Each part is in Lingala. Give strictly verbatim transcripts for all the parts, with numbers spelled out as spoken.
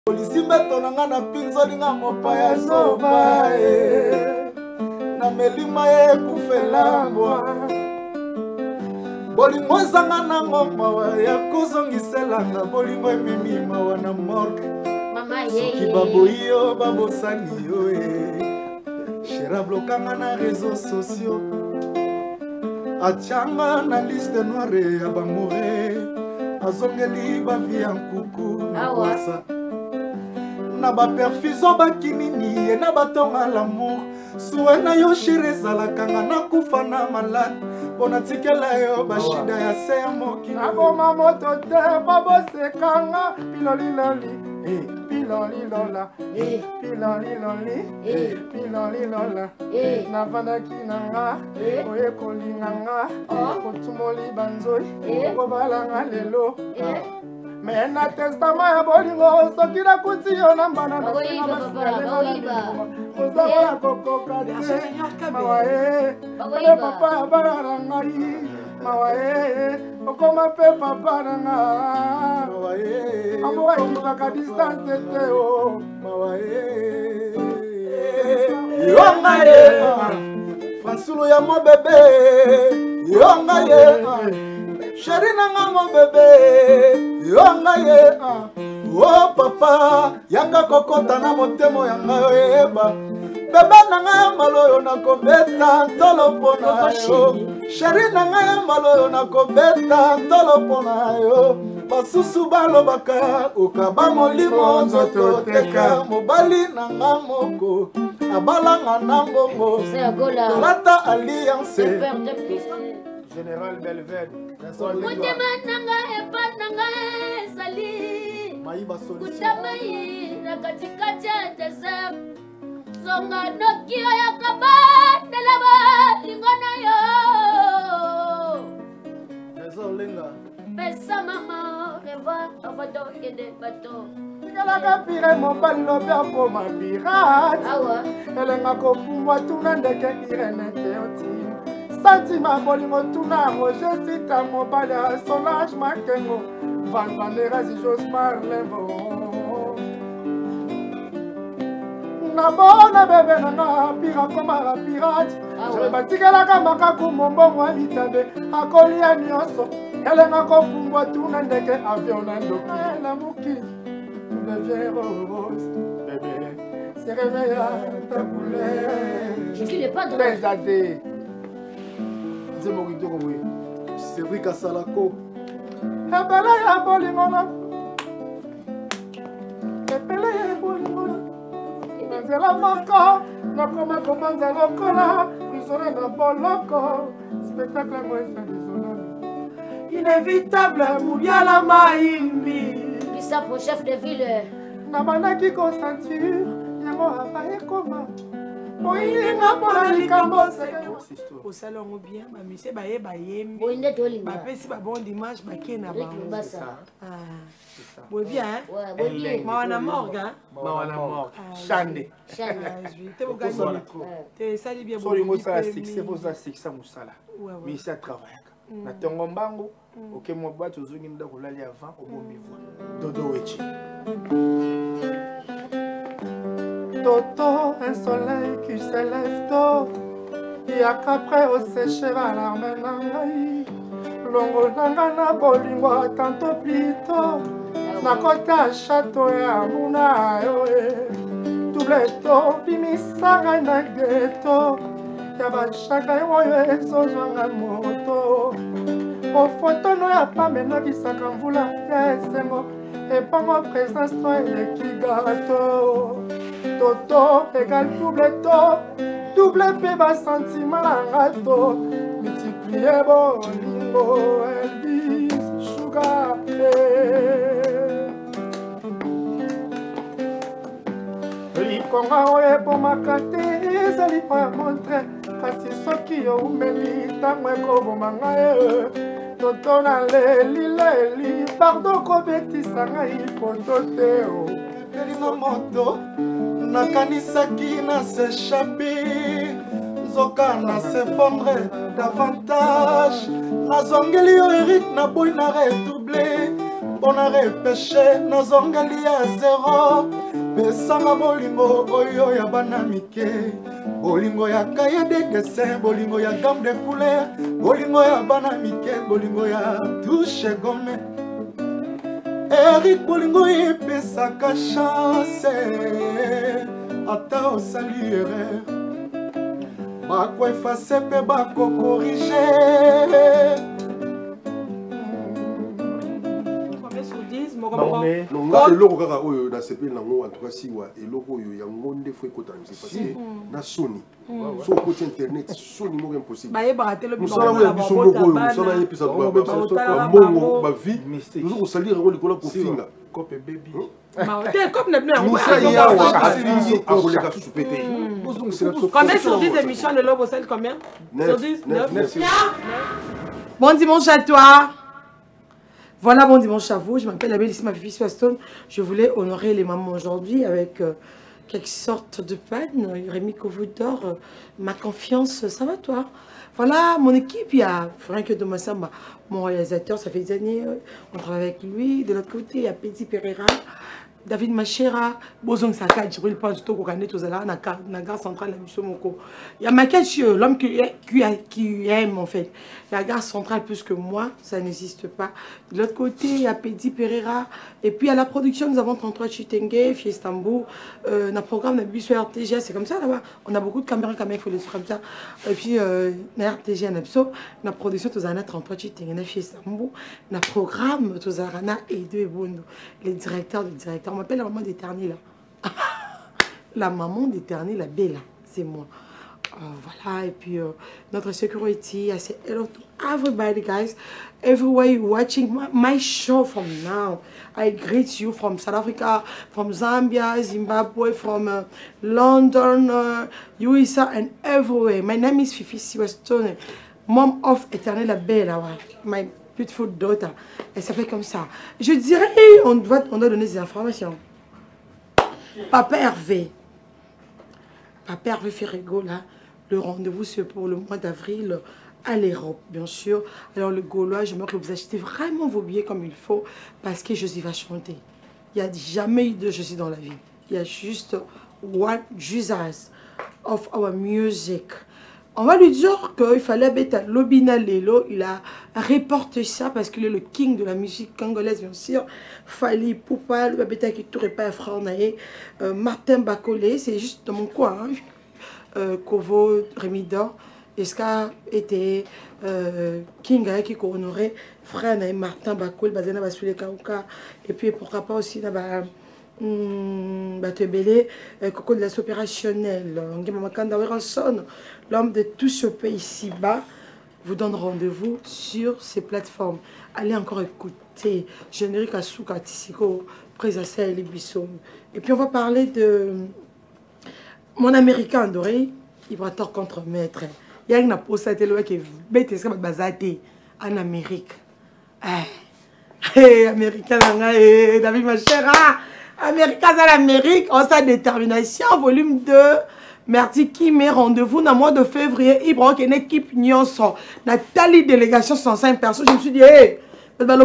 Polisi betonanga na pinzolinga mopaya zoba na melima ye kufelambwa bolingo ezanga na mawa ya kozongiselanga bolingo ememi mawa na morgue soki baboyi yo babosani yo shera blokanga na réseaux sociaux atianga na liste noire ya bamore azongeli bavi ya nkuku na kwasa na baperfusion bakinini ye na batonga l'amour suwe na yo shiri ezalakanga na kufa na malade mpona tikela yo bashida ya se ya mokili naboma moto te babosekanga piloliloli pilolilola piloliloli pilolilola navandaki nanga oyekolinganga kotumoli banzoi kobalanga lelo me na testament ya bolingo soki nakuti yo na mbana nakozala kokoka te mawa ye ale papa ya bana na ngai mawa ye okoma mpe papa na nga amoka ekipaka distance te o mawa ye yonga ye fransulo ya mobebe yonga ye chéri nanga mon bébé yonga ye oh papa yanga kokota na motemo yanga yeba bebe nanga ya maloyo nakobeta ntolo mpona yo chéri nanga ya maloyo nakobeta ntolo mpona yo basusu balobaka okaba molimo nzoto teka mobali nanga moko abalanga na mbongo tolata alliance Général Belvede. Motema nanga epa nanga ezali kutamai na katikati ya desert zonga nokio ya kabandela balingo na yo Dezolenga pesa mama revoir avodo ede bato elaka pire mobali lobi akoma pirate elenga kopumbwa tuna ndeke irene te otima Santima bolingo tuna roje sita mobali ya Solange Makengo Van Vanera si Jos Marlembo Nabona bebe nanga pira koma pirate Je batikelaka makaku mombongo ya bitabe akolia nyonso elenga kopumbwa tuna ndeke avion na ndoki elamuki devient rose bébé se réveille à ta couleur Je suis le pas de Bézadé c'est vrai qu'à Salako ebele ya bolingo na ebele ya bolingo na nzela moko nakoma kobanza lokola prisonnier na boloko spectacle yango eza désolable inévitable muliala maimbi Bisa pour chef de ville nabandaki kosenture yango ava ekoma boyilinga mpona likambo osala yango bien bamise baye bayembi bapesi babon dimanche bakei na bango boye bien mawa na morgue mawa na morgue chande te bogani te esali bien solingo osala succès foza succès mosala misi atravayaka na ntongo mbango oke mobati ozongi ndako olali avant obombi voi dodo wechi Toto, un soleil qui se lève tôt et qu'après au séché va l'arme nangai longo nanga na bolingo tanto plito na kota château ya muna yo double to bimisanga na ghetto ya bashaka yo ezozwanga moto o foto no ya pambe nokisaka mvula ya esengo epango présence to eleki gato Toto égale double to double pe ba sentiment na ngato multiplier bolingo Elvis Sugar likonga oyo ebomaka te ezali po ya montre kasi soki yo umeli ntango ekoboma ye toto na leli leli pardon kobetisa ngai poto te o elinga moto nakanisaki na s'échappe nzoka na s'effondre davantage nazongeli yo Eric na boy na redouble mpona repeshe nazongeli ya zero pesanga bolingo oyo ya bana mike bolingo ya kaye de dessin bolingo ya gamme de couleur bolingo ya bana mike bolingo ya touche gomme Eric bolingo epesaka chance ata osali erreur bako efase mpe bako corrige nga eloko kaka oyo nasepeli nango en tout cas siwa eloko oyo yango nde fo ekota na musique parce que na soni so okoti internet soni moko impossible mosala oyo ya biso moko oyo mosala yepesa mbongo bavi ozo kosalir yango likolo kofinga Combien sur dix émissions de l'Obo Celle combien? Sur dix? neuf. Bon dimanche à toi. Voilà, bon dimanche à vous. Je m'appelle la bellissime Fifi Swaston. Je voulais honorer les mamans aujourd'hui avec euh, quelque sorte de peine. Rémi Kovoudor, euh, ma confiance, ça va toi? Voilà, mon équipe, il y a Franck Domassamba, mon réalisateur, ça fait des années, euh, on travaille avec lui. De l'autre côté, il y a Petit Pereira, David Machera, Bozong Saka, Djibril Pansto, Kokane Tozala, na gare centrale, la mission Moko. Il y a Makachi, l'homme qui, qui, qui aime en fait. La gare centrale plus que moi, ça n'existe pas. De l'autre côté, il y a Petit Pereira. Et puis à la production, nous avons trente-trois Chitenge, Fiestambo, euh, notre programme, notre bus sur R T G, c'est comme ça là-bas. On a beaucoup de caméras quand même, il faut les faire comme ça. Et puis, euh, R T G, notre production, nous avons trente-trois Chitenge, Fiestambo, notre programme, nous avons et deux Bondo, les directeurs, les directeurs. On m'appelle la maman d'éternel là. La maman d'éternel, la Bella, c'est moi. Uh, voilà, et puis uh, notre security, I say hello to everybody, guys. Everywhere you're watching my, my show from now. I greet you from South Africa, from Zambia, Zimbabwe, from uh, London, uh, U S A, and everywhere. My name is Fifi Swaston, mom of Eternel Bella, my beautiful daughter. Elle s'appelle comme ça. Je dirais, on doit, on doit donner des informations. Papa Hervé. Papa Hervé Ferrego, là. Le rendez-vous, c'est pour le mois d'avril à l'Europe, bien sûr. Alors, le Gaulois, j'aimerais que vous achetez vraiment vos billets comme il faut parce que Josie va chanter. Il n'y a jamais eu de Josie dans la vie. Il y a juste one Jesus of our music. On va lui dire qu'il fallait mettre Lobina Lelo. Il a reporté ça parce qu'il est le king de la musique congolaise, bien sûr. Fali Poupa, le babeta qui tourne pas à Franae. Martin Bacolé, c'est juste dans mon coin. Hein. Euh, Kovo, Rémi Dor, Eska était euh, King qui honoré frère Martin Bakol, Bazena Basule Kauka, et puis pourquoi pas aussi là-bas. Batebele, Coco de la opérationnelle, l'homme de tout ce pays ci-bas, vous donne rendez-vous sur ces plateformes. Allez encore écouter Générique Asuka Tissiko, Présassa et Libisson. Et puis on va parler de mon américain doré, il va tort contre maître. Il y a une posate qui est bête en Amérique. Eh, américain, David ma chère. Américain à l'Amérique, en sa détermination, volume deux. Merci qui met rendez-vous dans le mois de février. Il y a une équipe Nyonso. Nathalie délégation cent cinq personnes. Je me suis dit, hé, il va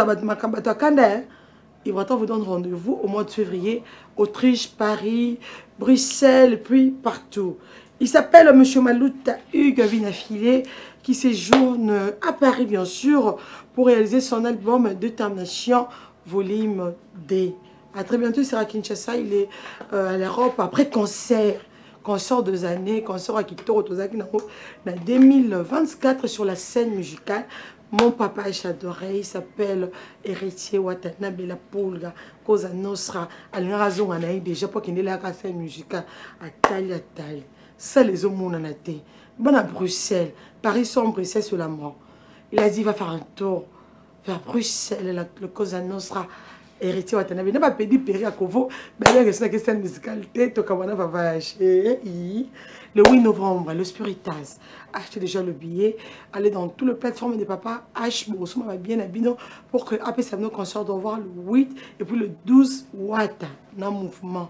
vous donner rendez-vous au mois de février. Autriche, Paris, Bruxelles, puis partout. Il s'appelle M. Malouta Hugues Vinafilé qui séjourne à Paris, bien sûr, pour réaliser son album Détermination, volume D. À très bientôt, il sera à Kinshasa, il est euh, à l'Europe après concert. Concert deux années, concert à Kitoro, en deux mille vingt-quatre sur la scène musicale. Mon papa est adoré, il s'appelle Héritier Watanabe la Polga, Cosa Nostra, à l'Inrazon, on a eu déjà pour qu'il ait la scène musicale à taille à taille. Ça, les hommes, on en a été. Bon, à Bruxelles, Paris sans Bruxelles sur la mort. Il a dit, il va faire un tour vers Bruxelles, le Cosa Nostra. Héritier Watanabe, n'a pas pédi péri à Kovo, mais il y a une scène musicale, va voyager. Le huit novembre, le Spiritas. Achetez déjà le billet. Allez dans toutes les plateformes de papa. H. Borosoma va bien habiller pour que après ça nous concert de voir le huit et puis le douze Wata. Dans le mouvement.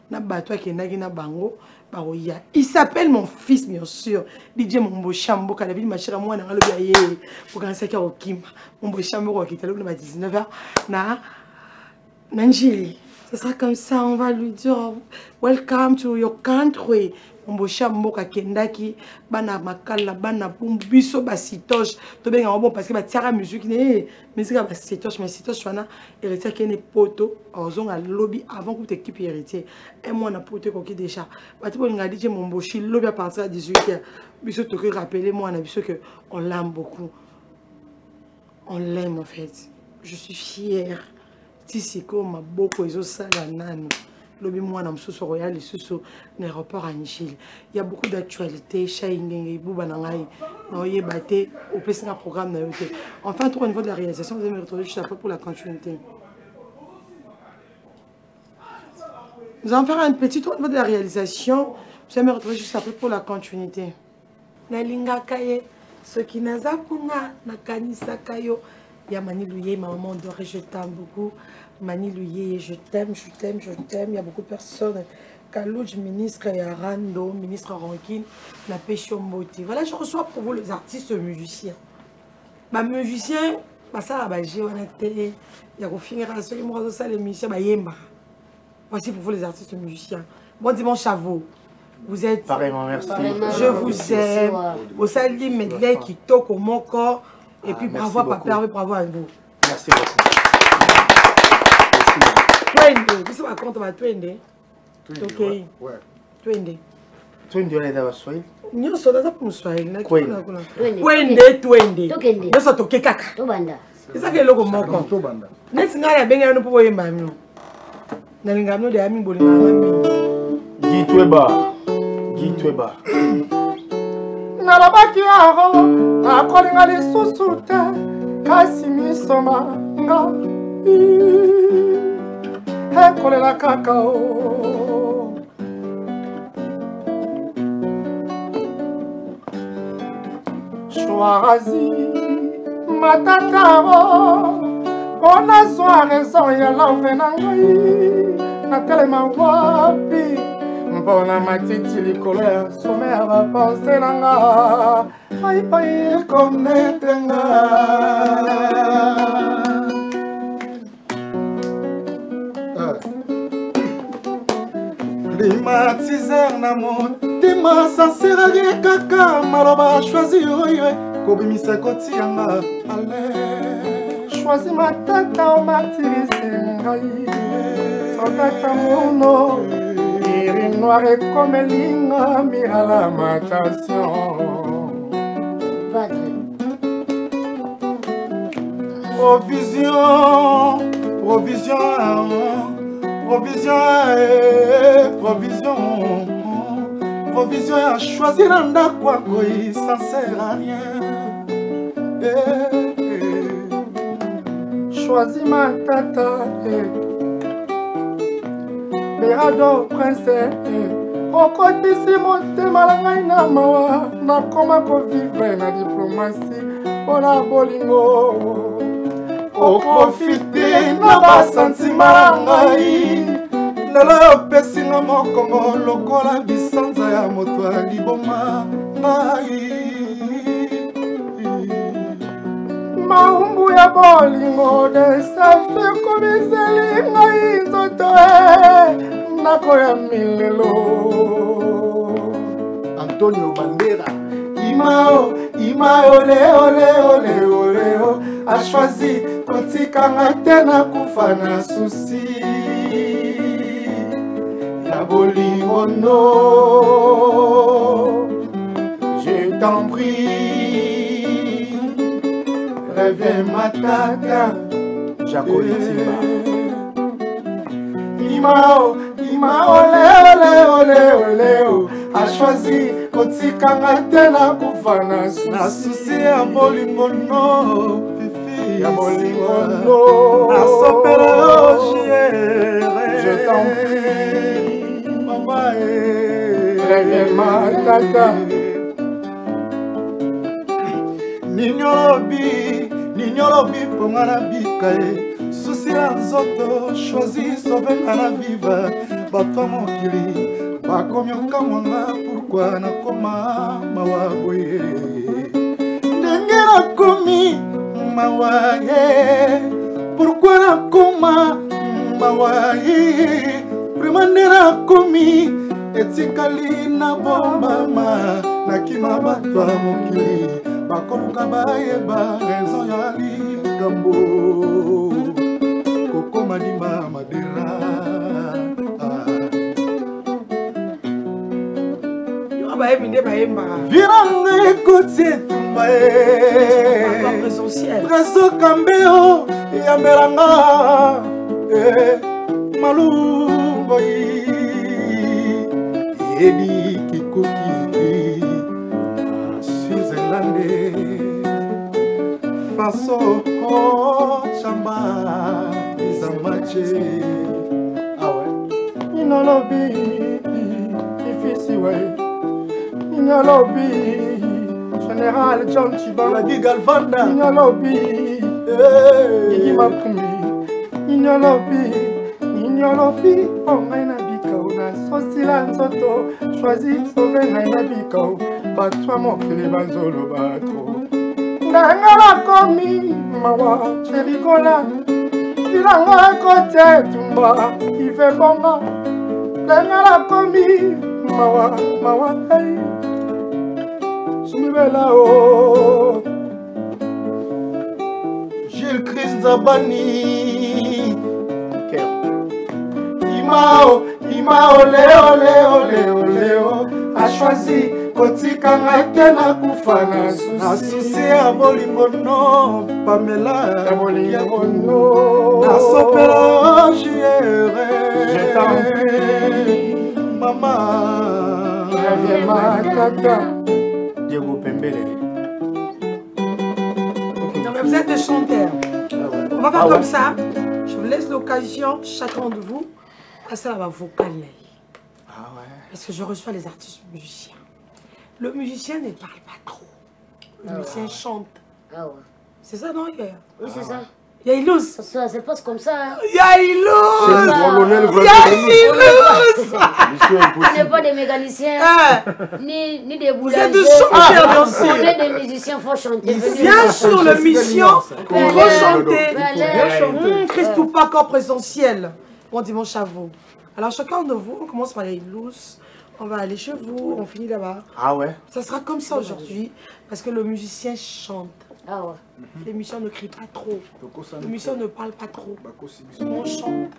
na bato akendaki na bango baroya. Il s'appelle mon fils bien sûr. D J Mombo Chambo quand la vie machira moi na ngalo biaye pour quand ça ki okima. Mombo Chambo ko kitalo na dix-neuf heures na Nanjili. Ce sera comme ça, on va lui dire welcome to your country. Mombo Chambo ka kendaki bana makala bana bumbiso ba sitoche to benga bon parce que ba tiara musique ne musique ba sitoche mais sitoche wana héritier kene poto ozonga lobby avant que équipe héritier et moi na poto ko ki déjà ba tipo nga D J Mombo Chi lobby à partir de dix-huit heures biso to que rappeler moi na biso que on l'aime beaucoup, on l'aime en fait. Je suis fière tisiko maboko ezo sala nanu lobi mwana msusu royal lisusu n'aéroport à Nchili. Il y a beaucoup d'actualités shaingenge buba na ngai na oyebate au pessinga programme na yote. Enfin tout au niveau de la réalisation vous allez me retrouver juste après pour la continuité. Nous allons faire un petit tour au niveau de la réalisation, vous allez me retrouver juste après pour la continuité. Nalinga kaye ce qui naza kuna na kanisa kayo ya Mani Louye, ma maman dorée, je t'aime beaucoup. Mani Louye, je t'aime, je t'aime, je t'aime. Il y a beaucoup de personnes. Kalouj, ministre Yarando, ministre Rankin, la pêche au moti. Voilà, je reçois pour vous les artistes musiciens. Ma musicien, bah ça, bah j'ai honnêteté. Il y a qu'au finir à ceux qui m'ont ça les musiciens, bah yemba. Voici pour vous les artistes musiciens. Bon dimanche à vous. Vous êtes. Pareillement, merci. Je vous aime. Au salut medley qui toque au mon corps. Et puis, ah, bravo à Papa, bravo à vous. Merci beaucoup. Twende, vous savez quand on va twende? Ok. Ouais. Twende. Twende, on est dans le Swahili. Nous sommes dans le Swahili. Twende. Twende, twende. Twende. Nous sommes toqué kaka. Tobanda. C'est ça que le moko. Tobanda. N'est-ce pas bien nous pour y mami. Nalingano de ami bolinga mami. Guy Tweba. Guy Tweba. Nalabaki aro nakolinga lisusu te kasi misoma nga ekolela kaka o choisi matataro mpona zwa raison ya love na ngai natelema wapi mpona matiti likolo ya some ya bapense na nga aipai ekonete nga climatiser na motema sanserali kaka maloba choisi oyo kobimisa koti yanga ale choisi matata omatirisi ngai sotata mono iri noire comme linga mira lamentation provision provision provision eh, provision provision ya choisi na ndako yako ça sert à rien eh, eh. Choisi matata eh. Berado prince eh. Okotisi motema na ngai na mawa nakoma kovivre na diplomatie mpona bolingo oprofite na basantima na ngai lelo opesinga mokongo lokola bisanza ya moto ya liboma ngai maumbu ya bolingo desafe komiseli ngai nzoto e ndako ya milelo Antonio Bandera imao imao ole ole ole ole o a choisi kotikanga te na kufa na susi ya bolingo no je t'en prie reviens matata Jacobitima imao imao ole ole ole ole o a choisi kotikanga te na kufa na susi ya bolingo no fifi ya bolingo no nasopela yo chérie je t'en prie mama e reviens matata ninyolobi ninyolobi mponga na bika e susi ya nzoto choisi sovenga na viva bato mokili bakomi okamwanga pourkui nakoma mawa boye ndenge nakomi mawa ye pourkui nakoma mawa ye vraiment nde nakomi etikali na bombama nakima bato ya mokili bakoluka bayeba raison ya likambo kokoma ndima madera viranga ekoti etumba preso kambeo yambelanga malungoi yebi kikoki Switzerlande faso chamba izamache awe inolobi ifisi we inolobi Général John Chiba la Gigalvanda inolobi Igi Mapumi inolobi inolobi ongaina bikao na sosila nzoto choisi sauver ngaina bikao batwa mokili banzolo bato ndanga bakomi mawa cherikola filanga kote tumba ife bonga ndanga bakomi mawa mawa hey Chimibela o Gilles Chris Zabani Imao Imao leo leo leo leo a choisi kotika ngate na kufana na susi ya bolingo no Pamela ya bolingo no na sopela chiere je t'en prie maman viens ma tata Diego Pembele. Non mais vous êtes des chanteurs. On va faire ah comme ouais. ça. Je vous laisse l'occasion, chacun de vous, à ça va vocal. Ah ouais. Parce que je reçois les artistes musiciens. Le musicien ne parle pas trop. Le ah musicien ouais. chante. Ah ouais. C'est ça, non? Oui, c'est ça. Yaïlous. Ça se passe comme ça. Hein. Yaïlous. C'est le colonel Yaïlous. On n'est pas des mécaniciens, ah. ni, ni des boulangers. Vous êtes des chanteurs, bien sûr. On est des musiciens, il faut chanter. Bien sûr, le mission, il faut chanter. Mmh, Christou pas corps présentiel. Bon dimanche à vous. Alors chacun de vous, on commence par Yaïlous. On va aller chez vous, on finit là-bas. Ah ouais. Ça sera comme ça aujourd'hui, parce que le musicien chante. Ah ouais. L'émission ne crie pas trop. L'émission ne parle pas trop. On chante.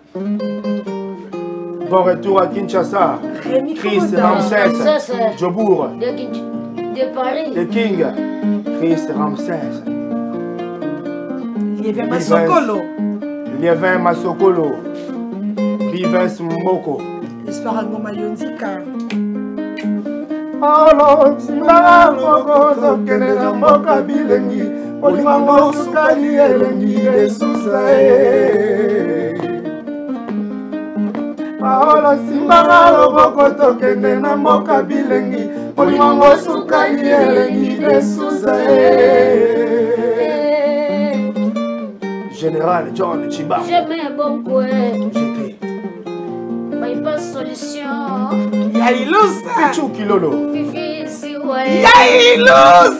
Bon retour à Kinshasa. Rémi Chris Ramsès. Jobour. De, de Paris. De King. Chris Ramsès. Liévin Masokolo. Liévin Masokolo. Vivens Mboko. Esparango Mayonzika. Alo, simba moko tokende na mboka bilengi Olimango sukali elengi Yesusa e Alo, simba moko tokende na mboka bilengi Olimango sukali elengi Yesusa e Général John Chiba. J'aimais beaucoup. J'étais. Pas de solution. Yaïlous. Pichou Kilolo. Fifi siwe. Yaïlous.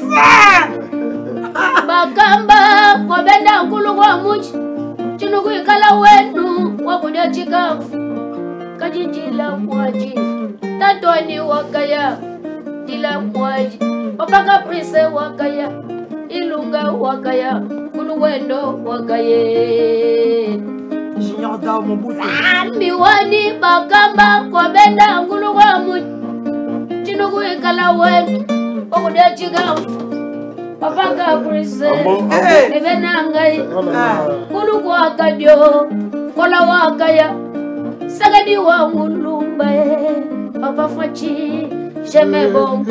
Bakamba kwabenda nkulu kwa muchi. Chinuku ikala wenu wakudia chikafu. Kajinjila mwaji. Tatoni wakaya. Jila mwaji. Opaka prise wakaya. Ilunga wakaya. Kunu wendo wakaye. Junior Dao mon bout. Miwani bakamba kwabenda nkulu kwa muchi. Chinuku ikala wenu wakudia chikafu. Opaka prise. Nebe nangai. Kunu kwa kadio. Kola wakaya. Sagadi wa mulumba. Papa fachi. J'aimais bon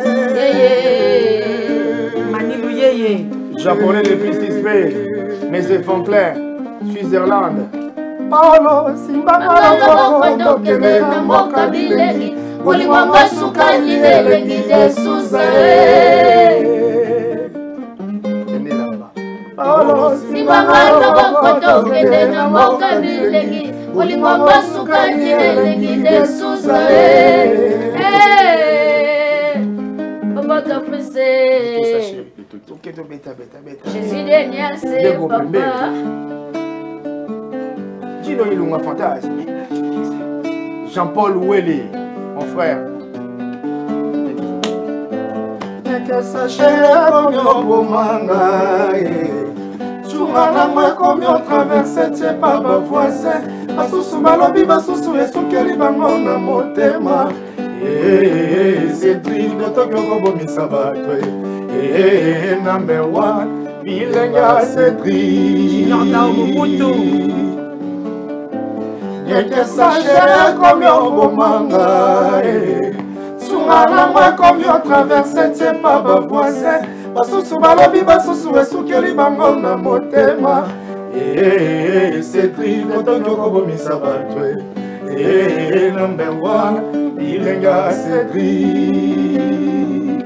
Manilou Yeye. Japonais de Pistis Bay, mes enfants clairs, Switzerland. Paolo, Simba, Paolo, Tokene, Namoka, Bilegi, Oliwanga, Sukani, Elegi, de Suze. Paolo, Simba, Paolo, Tokene, Namoka, Bilegi, Bolingo basuka elengi desusa Papa capricé Jésus déniassé papa Gino Ilunga fantasme Jean-Paul Oueli mon frère Que sache comme au bomanga Soumana moi comme on traverse c'est pas ma voisin Basusu balobi basusu esukeli bango na motema Eh c'est triste de Tokyo kobomisa bato Eh number one Bilenga c'est triste Que sache comme au bomanga Soumana moi comme on traverse c'est pas ma voisin Basusu balobi basusu esukeli bango na motema Eh, c'est triste de Tokyo kobomisa bato Eh, number one Bilenga c'est triste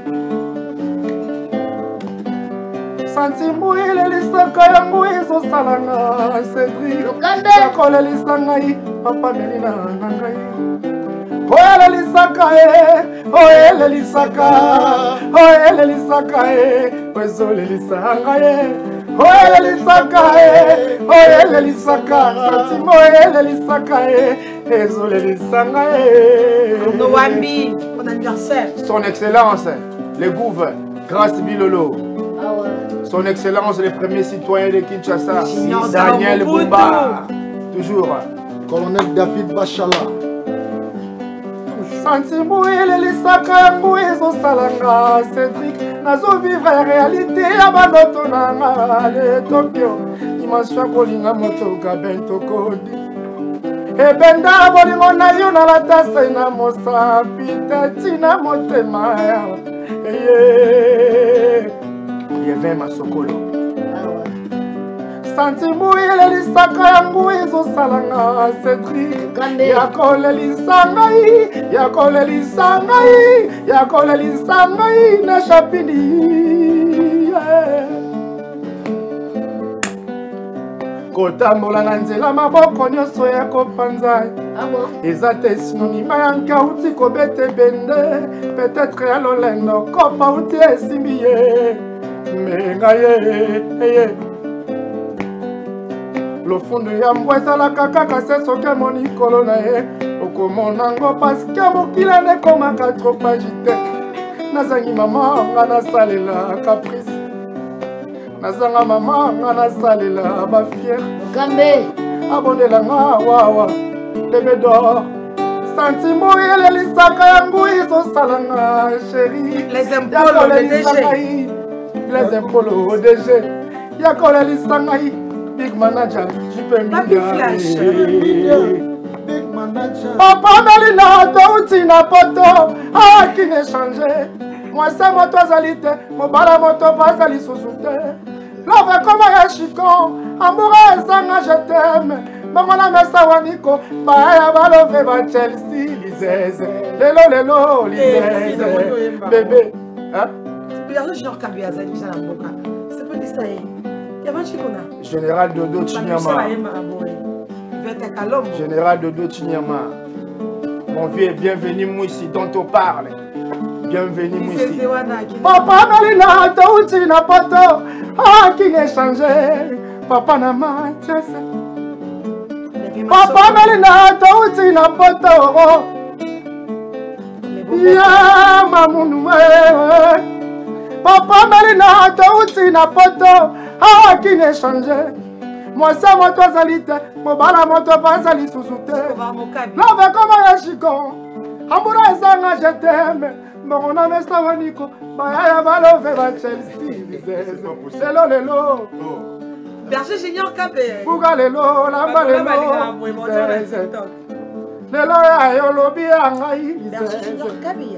Santimu elelisaka yango ezosalanga Cedric Yakolelisaka ngai papa melina na ngai Oyelelisaka e Oyelelisaka Oyelelisaka e Oezolelisaka ngai Oyelelisaka e Oyelelisaka Santimo Oyelelisaka e Ezolelisaka e Noambi, bon anniversaire. Son Excellence, le gouvernement, Grâce Bilolo. Son Excellence, le premier citoyen de Kinshasa, Daniel Boumba. Toujours. Colonel David Bachala. Santimu elelisaka yango ezosalanga Cedric nazo vivre réalité ya bandoto nanga le Tokyo dimension kolinga motoka bento kodi ebenda bolingo na yo na latase na mosapi tatina motema ya eye Yevin Masokolo. Santimu elelisaka yango ezosalanga Cedric yakolelisa ngai yakolelisa ngai yakolelisa ngai na chapili kotambola na nzela maboko nyonso ya kopanza eza te sinonima ya nkauti kobeta ebende peut-être ya lolendo kopa uti esimbi ye me ngai ye Le fond de Yambo ezalaka kaka se soki emoni kolo na ye okomona ngo paske mokila nekomaka trop agite nazangi mama nga nasalela caprice nazanga mama nga nasalela bafiere abondelanga wawa bebe dor santimo elelisaka yango ezosalanga sheri yakolelisaka les impôts O D G yakolelisaka Big manager, tu peux me Big manager. Papa Melina, Touti na poto, ah qui n'est changé. Moi c'est moi toi zalite, mon bala moto pas zali sous-souté. Love comme un chico, amoureux zanga je t'aime. Maman na sawaniko, baya balove ba Chelsea, Lizez. Lelo lelo, Lizez. Bébé, hein? Regarde genre Kabia zali ça na boka. C'est pas dit ça. Général Dodo Chinyama. Général Dodo Chinyama. Mon vieux, bienvenue moi ici, dont on parle. Bienvenue moi ici. Papa Melina, Touti na poto, ah qui n'est changé. Papa na matiasa. Papa Melina, Touti na poto. Ya mamunu Papa Melina, Touti na poto. Ah, qui n'est changé. Moi, c'est moi, toi, Zalite. Mon bala, moi, toi, pas Zali, sous-souté. Love, comme un chico. Amoura, Zanga, je t'aime. Mon nom est Savaniko. Baya, Balove, va Chelsea. C'est l'eau, les lots. Berger Junior Kabé. Bouga, les lots, la balle, les lots. Les lots, ya, lobby, angaï. Berger Junior Kabé.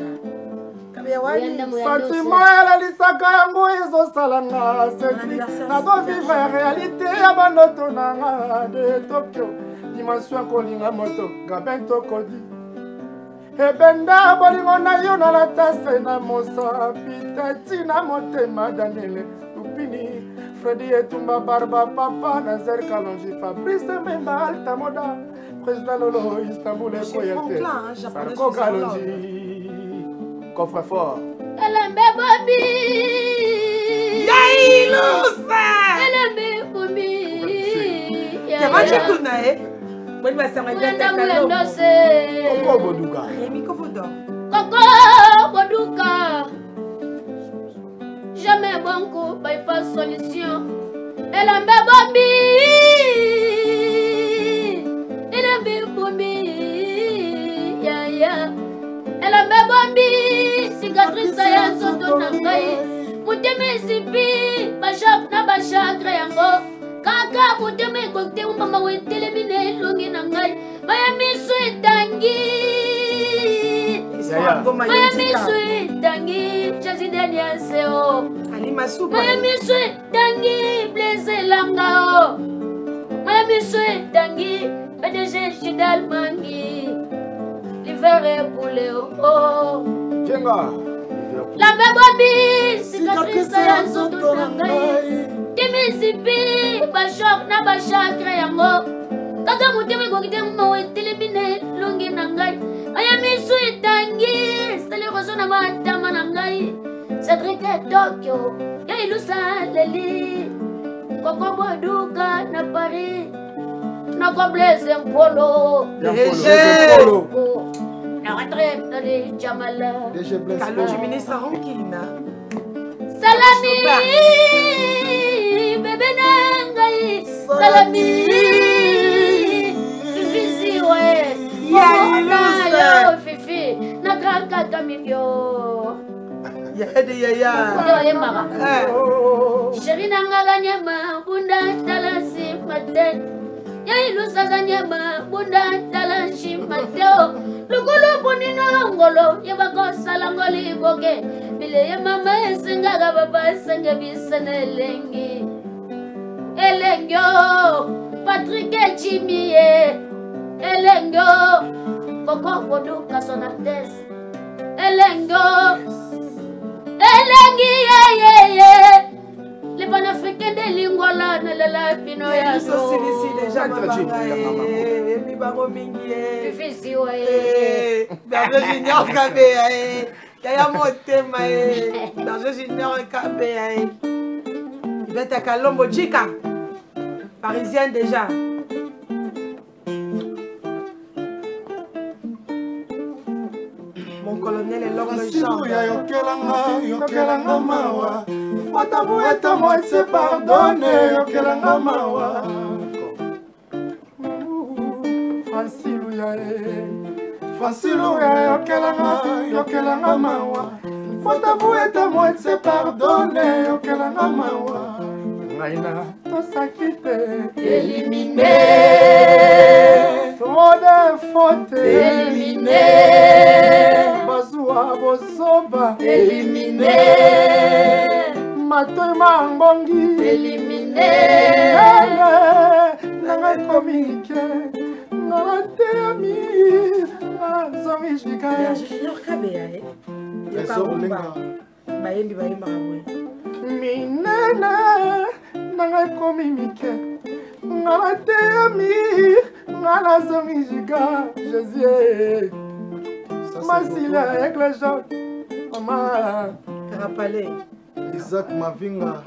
Santimo elelisaka yango ezosalanga Cedric nazo vivre réalité ya bandoto nanga de Tokyo dimension kolinga moto Gabin Tokodi ebenda bolingo na yo na latase na mosapi teti na motema Daniel Lupini Freddy Etumba Barba Papa Nazer Kalonji Fabrice Memba Alta Moda Président Lolo, Istanbul et Koyate. Sarko Kalonji. Coffre fort. Elambe Bobby. Yailusa. Elambe Bobby. Comment tu connais? Bonne masse, on va dire que Coco Boduka. Rémi Kofodo. Coco Boduka. Jamais bon coup, pas solution. Elambe Bobby. Elambe Bobby. Ya ya. Elambe Bobby. Cicatrice ya soto na ngai. Muteme sipi. Bashak na bashakre yango. Kaka muteme kokte mama wetele mine longi na ngai. Baya miso etangi. Baya miso etangi. Jasi denia seo. Baya miso etangi. Blesse langa o. Baya miso etangi. P D G Chidal Mangi. L'hiver est poulé oh. Kenga. Lambe Bobby. Cicatrice ya soto na ngai. Timisipi, bashok na bashakre yango. Kaka muteme kokite mama wetele mine longi na ngai. Aya misu itangi, sali roso na matama na ngai. Cedric Tokyo, Yailusa Leli. Coco Boduka na Paris. Na Blaise Mpolo. Na retraite de Jamala. Kalonji ministre Ronkina. Salami. Bébé Nangai, Salami, Fifi siwe, Yailusa, Fifi, Nakaka Kamibio, Yahede Yaya, Yemara, Chéri Nanga Nyama, Bunda Talasi Mate, Yailusa Nyama, Bunda Talashi Mateo, Lugolo Bonino Ngolo, Yabako Salangoli Boge, Bile Mama Sengaga Baba Sengabi Senelengi. Elengyo, Patrick Jimmy, Elengyo, Coco Boduka son Altesse, Elengyo, Elengi, yeah, yeah, les panafricains de Lingola, ne le la pino ya so. Déjà, mi bango mingi, Fifi ouais, Berger Junior Kabé, Kaya Motema, Berger Junior Kabé, il va être à Kalombo Chica. Parisienne déjà. Mon colonel est l'homme de chambre. Yokelanga, yokelanga mawa. Otabu eta moi se pardonne, yokelanga mawa. Francilou ya e. Francilou ya yokelanga, yokelanga mawa. Otabu eta moi se pardonne, yokelanga mawa. Naina, tosakite. éliminé, trop de fautes. éliminé, Bazua bozoba. éliminé, Matoy mangongi. éliminé, Nanga komike. Nanga temi. Nazongi shikaya. Junior Kabé, Bayembi Bayemba Kabé. Minene. Nanga komike. Nanga temi. Nanga zongi shika. Jésus. Masila avec les gens. Maman. Rapalé. Isaac Mavinga.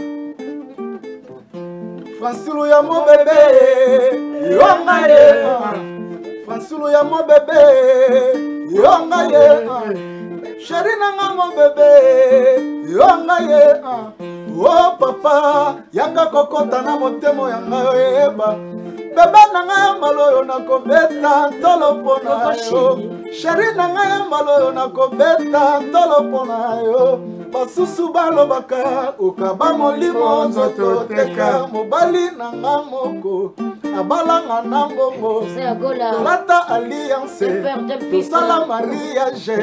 Francilo ya mo bébé. Yonga ye. Francilo ya mo bébé. Yonga ye. Chéri nanga mo bébé. Yonga ye. Oh papa. Yanga kokota na motemo yanga yeba. Bébé nanga ya maloyo na kobeta tolo pona yo. Chéri nanga ya maloyo na kobeta tolo pona yo. Basusu balobaka okaba molimo nzoto teka mobali nanga moko abalanga na mbongo tolata alliance tosala mariage.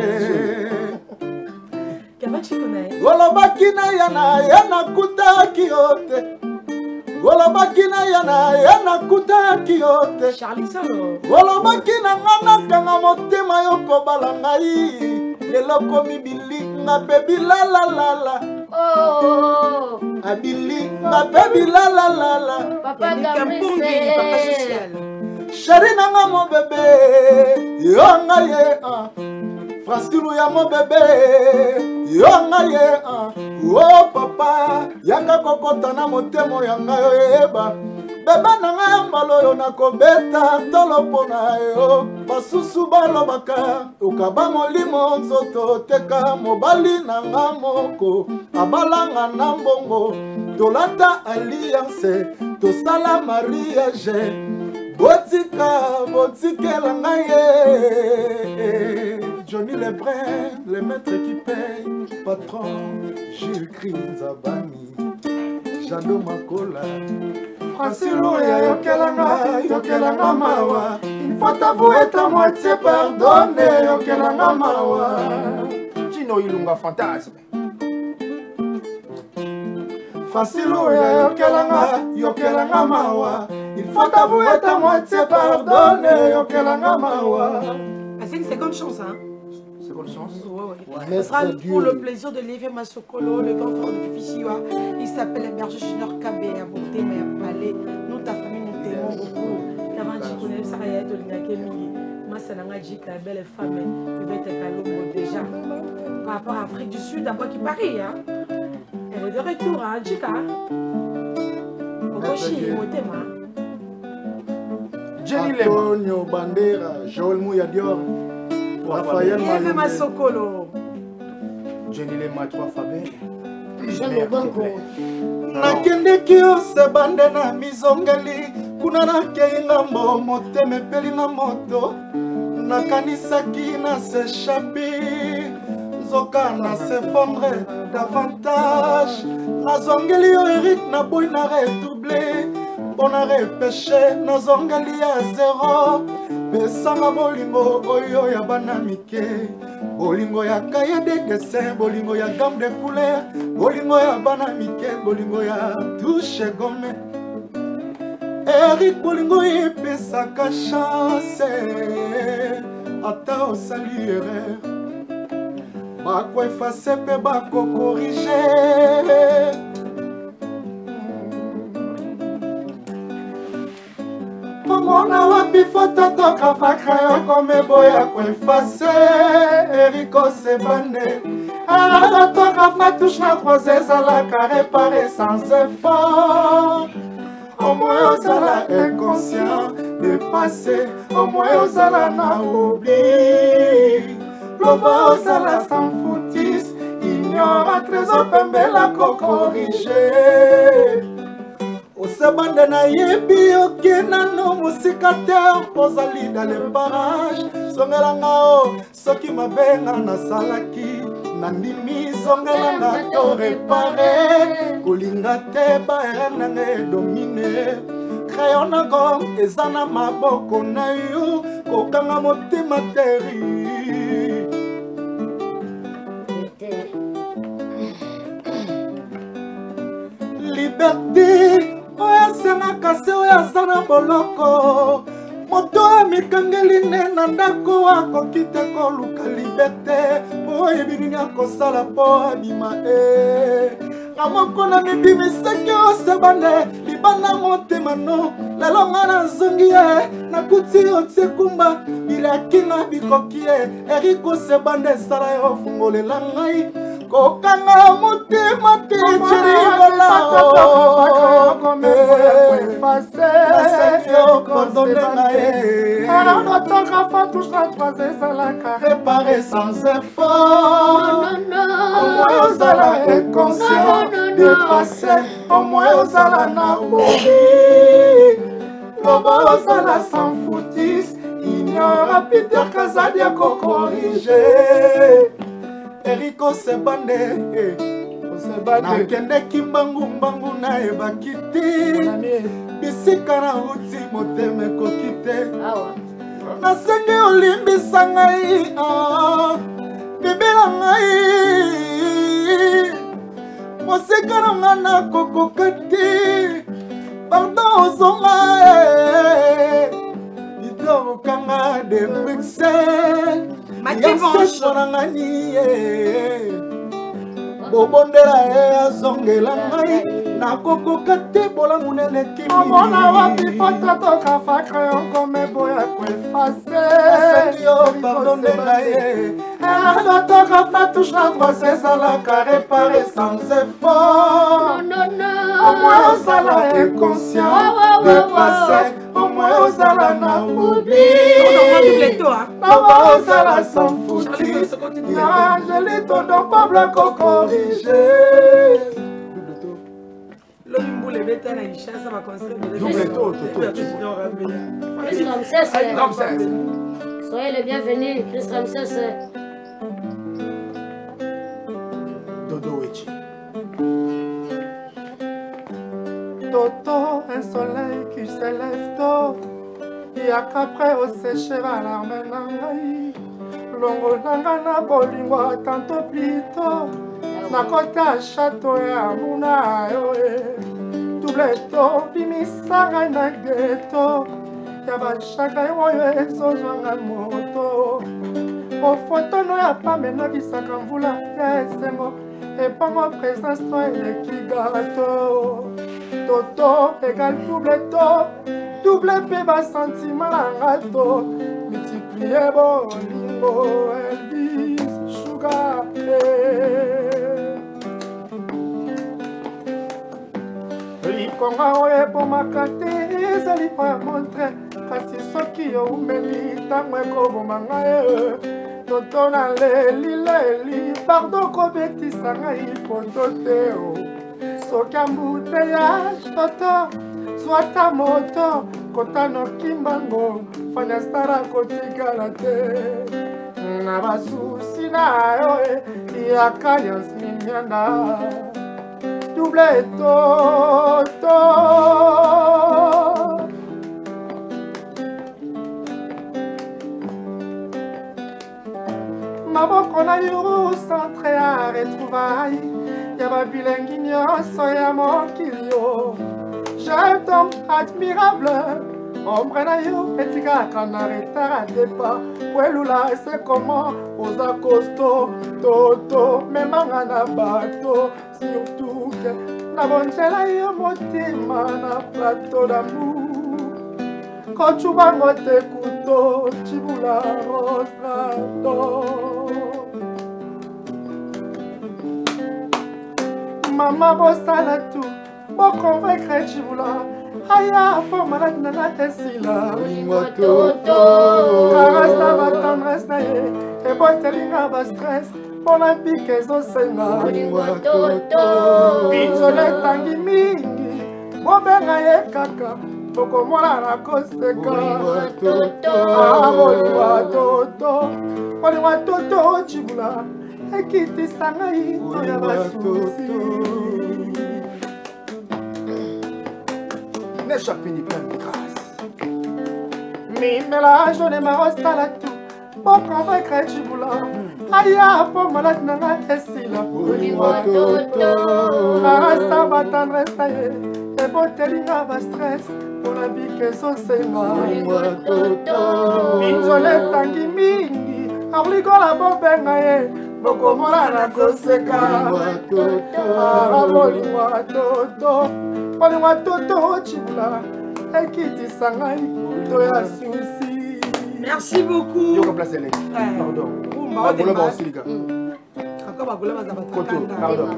Golobaki na ya na ya nakutaki yo te. Golobaki na ya na ya nakutaki yo te. Golobaki na nga nakanga motema yo kobala ngai. Lelo komi bili nga baby la la la la. oh, Abili nga baby la la la la. Papa Gabriel, Chéri nanga mon bébé, yonga ye ah. Francilou ya mon bébé, yonga ye ah. Oh papa, yaka kokota na motemo yanga yo eba. Bébé nanga maloyo na kobeta tolo pona yo. Basusu balobaka, ukaba molimo nzoto teka mobali nanga moko. Abalanga na mbongo, tolata alliance, tosala mariage. Botika, botika langaye. Johnny Lebrun, le maître qui paye, patron, Gilles Krinzabani, Jano Makola, Francilou ya yokelanga, yokelanga mawa. Une fois t'avoué ta moitié pardonné, yokelanga mawa. Gino Ilunga fantasme. Francilou ya yokelanga, yokelanga mawa. Il faut t'avouer ta moitié pardonné, yokelanga mawa. C'est une seconde chance, hein? Seconde chance? Ouais, ouais. Ce sera pour le plaisir de Lévi Masokolo, le grand frère de Fifi Siwa. Il s'appelle Berger Junior Kabé, à Bourté, mais à Palais. Nous, ta famille, nous t'aimons beaucoup. Avant, tu connais Saraya de Lingakemi. Moi, c'est Nangadji, la belle femme, qui va être Kalongo déjà. Par rapport à l'Afrique du Sud, d'abord qui Paris, hein? Elle est de retour, hein, Djika? Okoshi, Motema. Jenny Antonio Bandera, Joël Mouya Dior, Raphaël Lévi Masokolo. Jenny Lema, trois fois belle. Jean Banco. Nakendeki yo se bande na mizongeli. Kuna nakei ngambo motema epeli na moto. Nakanisaki na s'échapper. Nzoka na s'effondrer davantage. Nazongeli yo Eric na boy na redoubler. On a repêché nos ongali à zéro. Besanga bolingo oyo ya banamike. Bolingo ya kaye de dessin, bolingo ya gamme de couleurs. Bolingo ya banamike, bolingo ya touche gomme. Eric bolingo epesaka chance. Ata osali erreur. Bako efface pe bako corriger. Mona wapi photographe crayon comme boya ko effacer Erico Sebane. Un photographe touche la croisée ça la réparer sans effort. Au moins aux ala inconscient dépassé. Au moins aux ala na oubli. Loba aux ala sans foutis. Ignore trésor pembela ko corriger. Osebande na yebi okena no musikateur ozali dans le barrage songelanga o soki mabenga na salaki na ndimi songelanga to réparer kolinga te ba eranga dominer crayon na go ezana maboko na yo kokanga motema teri liberté. Oya sena kase oya zana boloko. Moto mikangeli nena ndako wako kite ko luka liberté. Oye binini akosala po abima e. Amoko na mibimi seke osebane. Libana motema no. Lelo ngana zongi e. Nakuti otie kumba. Bila kinga bikoki e. Eriko sebande sara yo fungole langai. Kokanga motema te chiri bola comme effacer yo pardonner na e alors notre fa touche la croisée ça la réparer sans effort au moins aux ala inconscient dépasser au moins aux ala na oubli loba aux ala sans foutis ignore Peter Kazadia ko corriger Erico Sebande nakende kimbangu mbangu na ebakiti bisika na uti motema kokite nasengi olimbisa ngai bibela ngai mosika na nga na kokokati pardon ozonga idorokanga de Bruxelles Yasonangani Bobondela e azongela ngai nakokoka te bolamu neleki omona wapi foto tokafa crayon comme boya koefase asengi yo pardonne na ye erdo tokafa touche droit ezalaka réparé sans effort au moins osala inconscient de passé au moins osala na oubli naba osala sans fouti Angelito don Pablo ko corriger L'homme les bêtes à Isha, ça va construire Chris Ramsès. Soyez les bienvenus, Chris Ramsès. Dodo Echi. Toto, un soleil qui se lève tôt. Et après au séché va l'arme nangai. Longo nangana bolingwa tanto plito. Nakota château ya muna yoe. Tubleto bimisanga na ghetto. Yaba chaka yoe ezozwanga moto. O foto no ya pamena bisaka mvula ya esengo. Epango présence toi eleki gato. Toto égale doubleto. Double pe ba sentiment na ngato. Multiplier bolingo Elvis Sugar. Likonga oye bomaka te ezali po ya montre kasi soki yo umeli ntango ekobomanga ye toto na leli leli pardon kobetisa ngai poto te o soki ambuteyage toto zwata moto kotanoki mbango fanya stara kotikala te na basusi na yo yaka yansmimianda double toto maboko na yo centre ya retrouvaille ya babilengi nyonso ya mokili yo je tombe admirable ombre na yo etikaka na retard à départ poelula c'est comment oza costo toto memanga na bato surtout que na bonzela yo motima na plateau d'amour kochubango te kuto chibula rostrato mama bosala tu boconvaincre chibula aya po malade nana esila karasta batendresse na ye ebotelinga bastress mpona bike ezosenga bizolo etangi mingi bobenga ye kaka tokomona na koseka bolingwa toto bolingwa toto chibula ekitisa ngai to ya basusi N'échappez plein de grâce. Mi mélange de ma rostala tout. Pour convaincre Chibula. Aya pour malade nana esila. Bolingwa toto. Karasta va tendresse taille. Et botelinga va stress. Pour la bique so senga. Bolingwa toto. Minzole tangi mingi. Arligola bobenga ye. Bokomona na koseka. Bolingwa toto. Bolingwa toto Chibula. Ekitisa ngai to ya susi. Merci beaucoup. Yo place les. Pardon. Ba bola ba osika. Kaka ba bola ba za Koto, batakanda. pardon.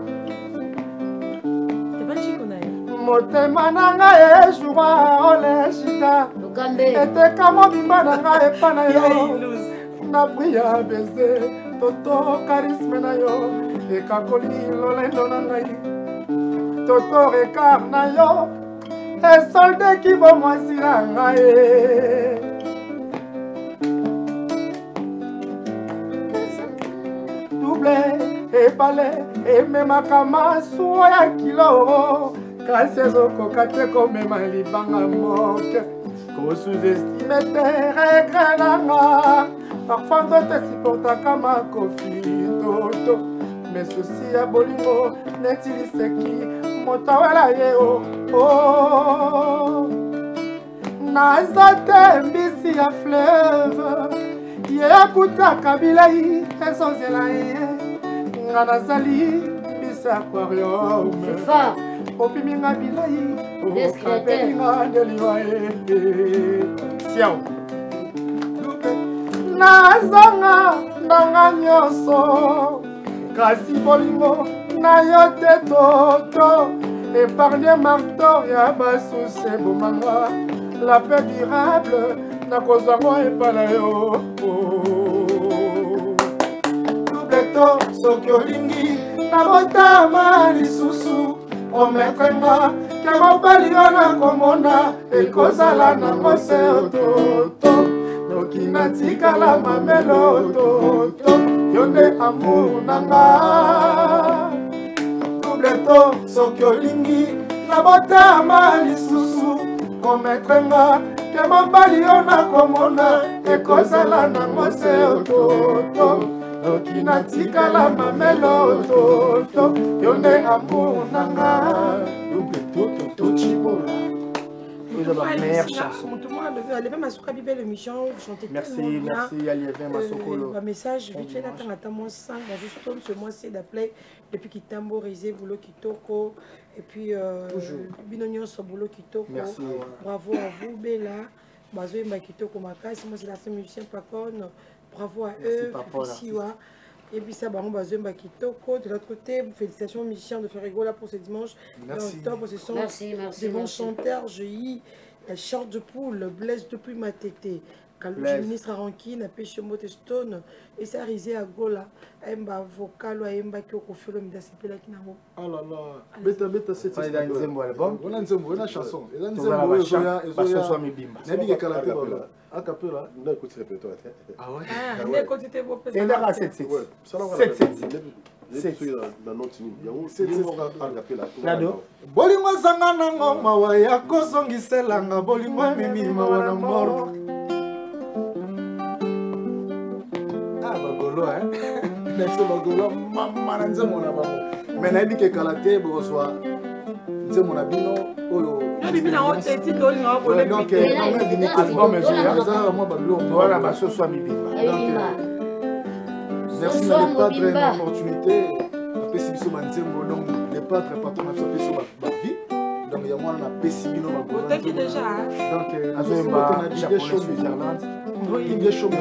Te ba chiko na ye. Motema na ngai ejuwa oleshita. Lukambe. Eteka mobimba na ngai epa na yo. Na bria baiser. Toto charisme na yo. Ekakoli lolendo na ngai. Toto rekar na yo. Et solde qui va moi si la ngaye. Double et balai et même à kama soya kilo. Kasi zoko kate comme malibanga moke. Ko sous-estime tes regrets nanga. Parfois toi te supporta kama kofi toto. Mais ceci a bolingo n'utilise qui motawela ye o oh naza te mbisi ya fleuve ye akutaka bilei ezozela ye nga nazali mbisi aquarium opiminga bilai okapelinga ndeliwa siao nazanga ndanga nyonso kasi bolingo na yo te toto épargne marto ya basusi ebomanga la paix durable nakozwango epa na yo dubleto soki olingi nabotama lisusu ometrenga ke mobali yo nakomona ekozala nango se ototo noki natikala mamelo toto yo nde amour nanga dubleto soki olingi nabotama lisusu ometrenga ke mobali yo nakomona ekozala nango se ototo noki natikala mamelo toto yo nde amour nanga dubleto toto chibola. La meilleure chanson. Merci, merci Aliévin Masokolo. Un message vite fait d'attendre à moi cinq, juste ce mois-ci d'appeler depuis qu'il tamborisé boulot kitoko et puis binonio so boulot kitoko. Merci. Bravo à vous Bella. Bazoé makitoko makasi, moi c'est la seule musicien Pacon. Bravo à eux. Et puis ça, bah, on va zomba kitoko. De l'autre côté, félicitations aux musiciens de Ferrigo là pour ce dimanche. Merci. Octobre, ce sont merci, merci, des bons merci. chanteurs. Je y la short de poule, Blaise depuis ma tété. Kalouji ministre à Rankine, Pêche Motestone, et ça risé à Gola. Emba vocal ou Emba qui au conflit le midasipe là qui n'a pas. Oh là là, bêta bêta c'est ça. On a un album. On a un album, on a une chanson. On a un chanson. Parce que soit mes bimba. Nabi qui kalaté voilà. A capella. Non, écoute, répertoire. Ah ouais. Ah, mais quand tu t'es beau Et là à sept sept. sept sept. sept dans notre team. Il y a un sept sept a capella. Nado. Bolingo zanga nango mawa ya kozongiselanga bolingo mimi mawa na mort. Ah bagolo hein. Next bagolo mama na nzemo na bango. Mais na bi ke kalaté bo soa nzemo na bino oyo. Donc, voilà, bah, ce soit Mibimba. merci de pas donner une opportunité. Donc, les padres patronat sur la vie. Donc, il y a moi, on a Pessibino. Peut-être déjà. Donc, on a dit des choses de l'Irlande. Oui, des choses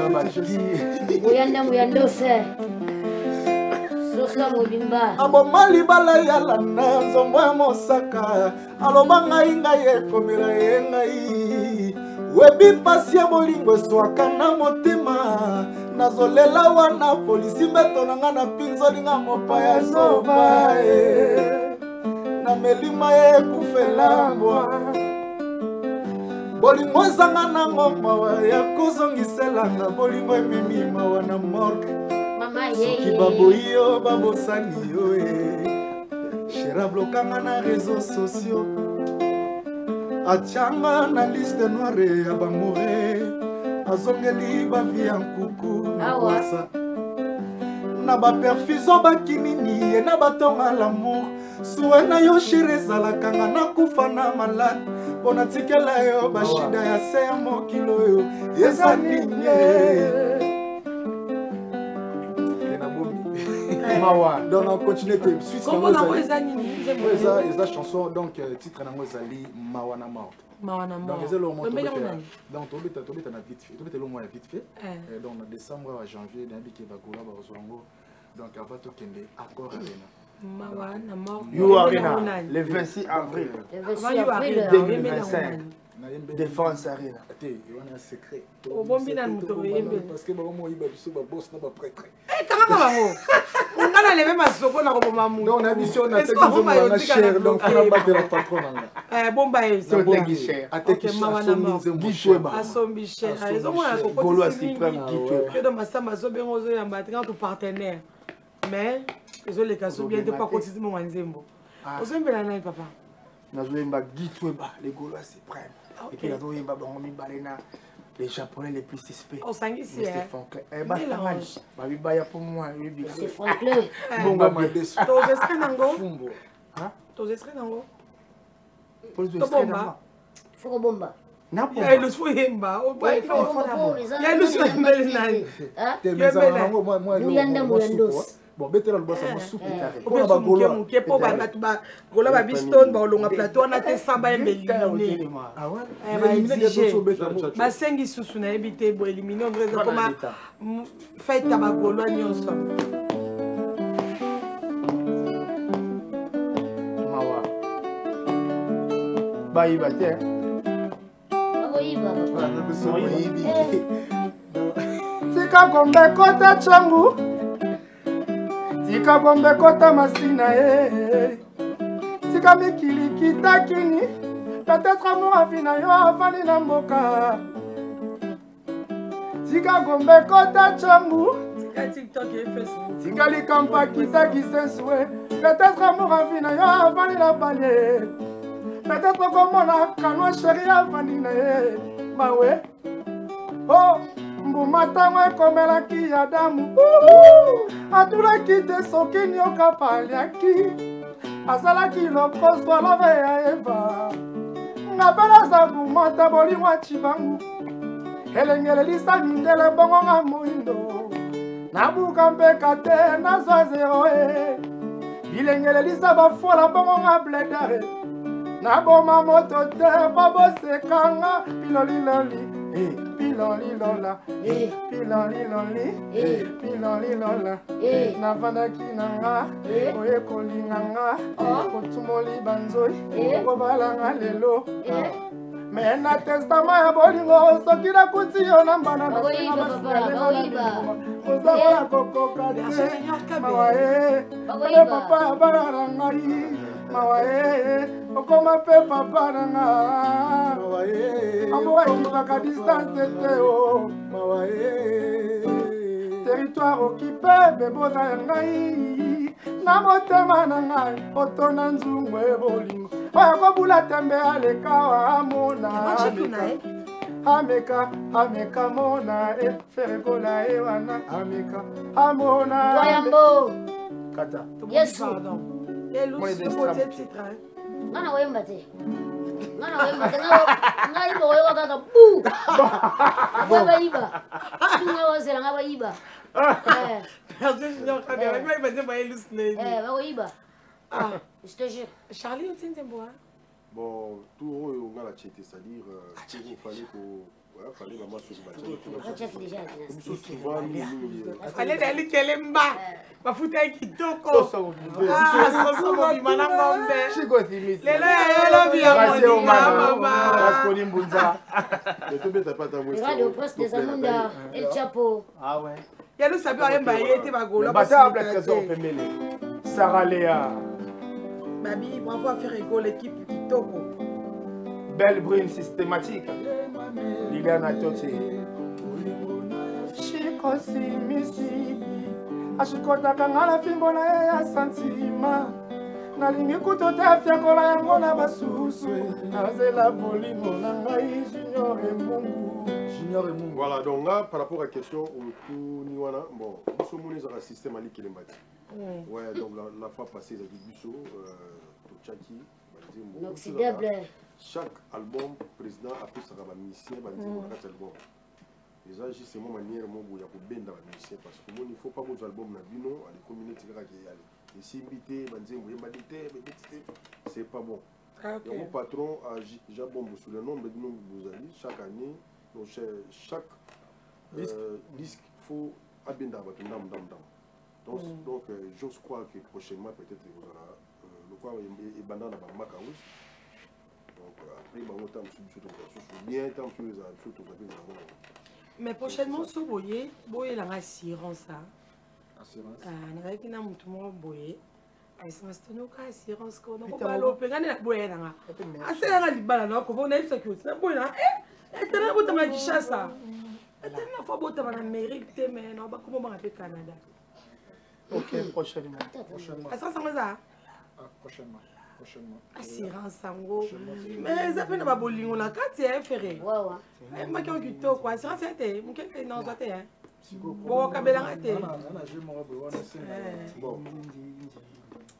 abomali bala yala na nzombo ya mosaka aloba ngai ngai ekomela ye ngai webi mpasi ya bolingo eswaka na motema nazolela wana polisi mbeto na nga na mpinzolinga mopaya ezoba e na melima ye ekufela mbwa bolingo ezanga nango mawa ya kozongiselanga bolingo ememi mawa na morgue soki baboyi yo babosani yo e shera blokanga na réseaux sociaux atianga na liste noire ya bamore azongeli bavi ya nkuku na kwasa na baperfusion bakinini ye na batonga lamour suwe na yo sheri ezalakanga nakufa na malade mpo natikela yo bashida ya se ya mokilo oyo eza nini donc on continue de suite dans la chanson donc titre nango ezali mawana mort mawana mort donc ezelo mo donc tobeta tobeta na vite fait tobeta lo mo vite fait donc en décembre à janvier na biki bagola ba rozwango donc avant to kende accord arena mawana mort you arena le vingt-six avril deux mille vingt-cinq Défense Arena. On a un secret. Au bon bilan, parce que maman il va biso ba boss na ba prêtre. Eh comment maman? On a levé ma soko na ko maman. Non, on a mission on a techniquement na cher donc on a battre le patron là. Eh bon ba c'est bon cher. Attaque mawana Guitweba. Asombi cher. Ils ont un coco. Golo suprême Guitweba. Que dans ma samba zo bien ozo ya matran tout partenaire. Mais ils ont les cas bien de pas continuer mon nzembo. Ozembela na papa. Na zo yemba Guitweba les Golo suprême. Et puis, les Japonais les plus suspects. Oh, ça y est, c'est un mélange. Pour moi, c'est Franklin. Bon, bah, moi, déçu. Tos esprits nango. Tos esprits nango. Tos esprits nango. Faut bomba. Il y a le soyemba. Il y a le soyemba. Moi, moi, moi, bon betela le boss mo soupe pour ba golo pour ba ba golo ba biston ba longa plateau na te samba éliminer ah ouais ba sengi susu na ebité bo éliminer on raison comment fait ta ba golo nyonso mawa ba ibate Oiba. Tika gombe kota changu Tika gombe kota masina eh Tika mikili kitakini Peut-être amour avina yo avani na mboka Tika gombe kota changu Tika TikTok et Facebook Tika likampa kitaki sensue Peut-être amour avina yo avani na palier Peut-être comme on a canoë chéri avani na eh Mawe Oh Mbumatangwe komelaki Adamu Atulaki te soki nyoka paliaki Azalaki lokoso alove ya Eva Ngapela za bumata bolimwa chibangu Elengele lisa mindele bongo nga muindo Nabuka mpeka te nazwa zero e Bilengele lisa bafola bongo nga bledare Naboma moto te babosekanga Piloliloli Piloli lola, piloli loli, piloli lola. Navandaki nanga, oye kolinganga, kotumoli banzoi, kobalanga lelo. Mais na testament ya bolingo, soki na kuti yo nambana na singa masika Kozabala kokoka te, mawae, ale papa ya bana na ngai. Mawae, okoma pe papa na nga. Mawae, amour ekipaka distance te o. Mawae, territoire occupé beboza ya ngai. Na motema na ngai, otona nzungu ebolingo. Oya kobula tembe aleka amona. Ameka, ameka mona, e ferekola e wana. Ameka, amona. Wayambo. Kata. Yesu. Ngana wemba te. Ngana wemba te. Ngana iba wewa kaka bu. Ngaba iba. Tunga wazela ngaba iba. Eh. Eh, ngaba iba. Ah, je te jure. Charlie, on tient bois. Bon, tout on a la tchété, c'est-à-dire qu'il fallait que voilà, fallait vraiment se battre. déjà. Fallait d'aller kelemba. Bafuta kitoko. Ah, soso mobimana ngombe. Chikotimisi. Lelo ya lobi ya moni mama. Raskoni mbunza. Mais tu bête pas ta voix. Regarde au poste des Amunda, El Chapo. Ah ouais. Ya nous sabi ayemba yete bagolo. Bata abla trésor pemele. Sarah Léa. Babi, bravo à faire école l'équipe kitoko. Belle brune systématique. Liliana Totti. Chikosi misi. Ashikotaka ngala fimbo na ye ya santima. Nalingi kutote fiakola yango na basusu. Nazela bolimo na ngai Junior et Mungu. Junior et Mungu. Voilà, donc là, par rapport à la question, Niwana, bon, Busso Mouni a un système à l'Ikelimbati. Ouais, donc la, la fois passée, il y a du Busso, Tochaki, L'Oxydable. Chaque album, président a pris sa musicien, il y a album. Déjà, c'est mon manière, moi, il y a pour bien dans la musicien, parce que moi, il ne faut pas vos albums dans Bino, à les communautés qui y aller. Et si invité, c'est pas bon. Okay. Mon patron a Jabon sous le nom de Bino Bouzali, chaque année, donc chaque euh, disque, il faut abonder avec un dam dam dam. Donc, mm. donc euh, j'ose croire que prochainement, peut-être, il y aura le quoi est banane à Makaous. Donc, après, il y a un temps de bien, tant que les autres. Mais prochainement, si vous voyez, vous voyez l'assurance. Assurance. Ah, nous avons une autre boye. Assurance, nous avons assurance. Nous avons une boye. Assurance, nous avons une sécurité. Nous avons une boye. Nous chasse. Nous avons une mérite, mais nous avons comment on Canada. Ok, prochainement. Assurance, c'est ça? Prochainement. Prochainement. Assurance, sango. Mais ça peut pas bolingo là. Quand tu es ferré. Ouais, ouais. Mais quand tu es quoi? Assurance, c'est mon quelqu'un dans la terre. Bon, kabela ngate. Bon.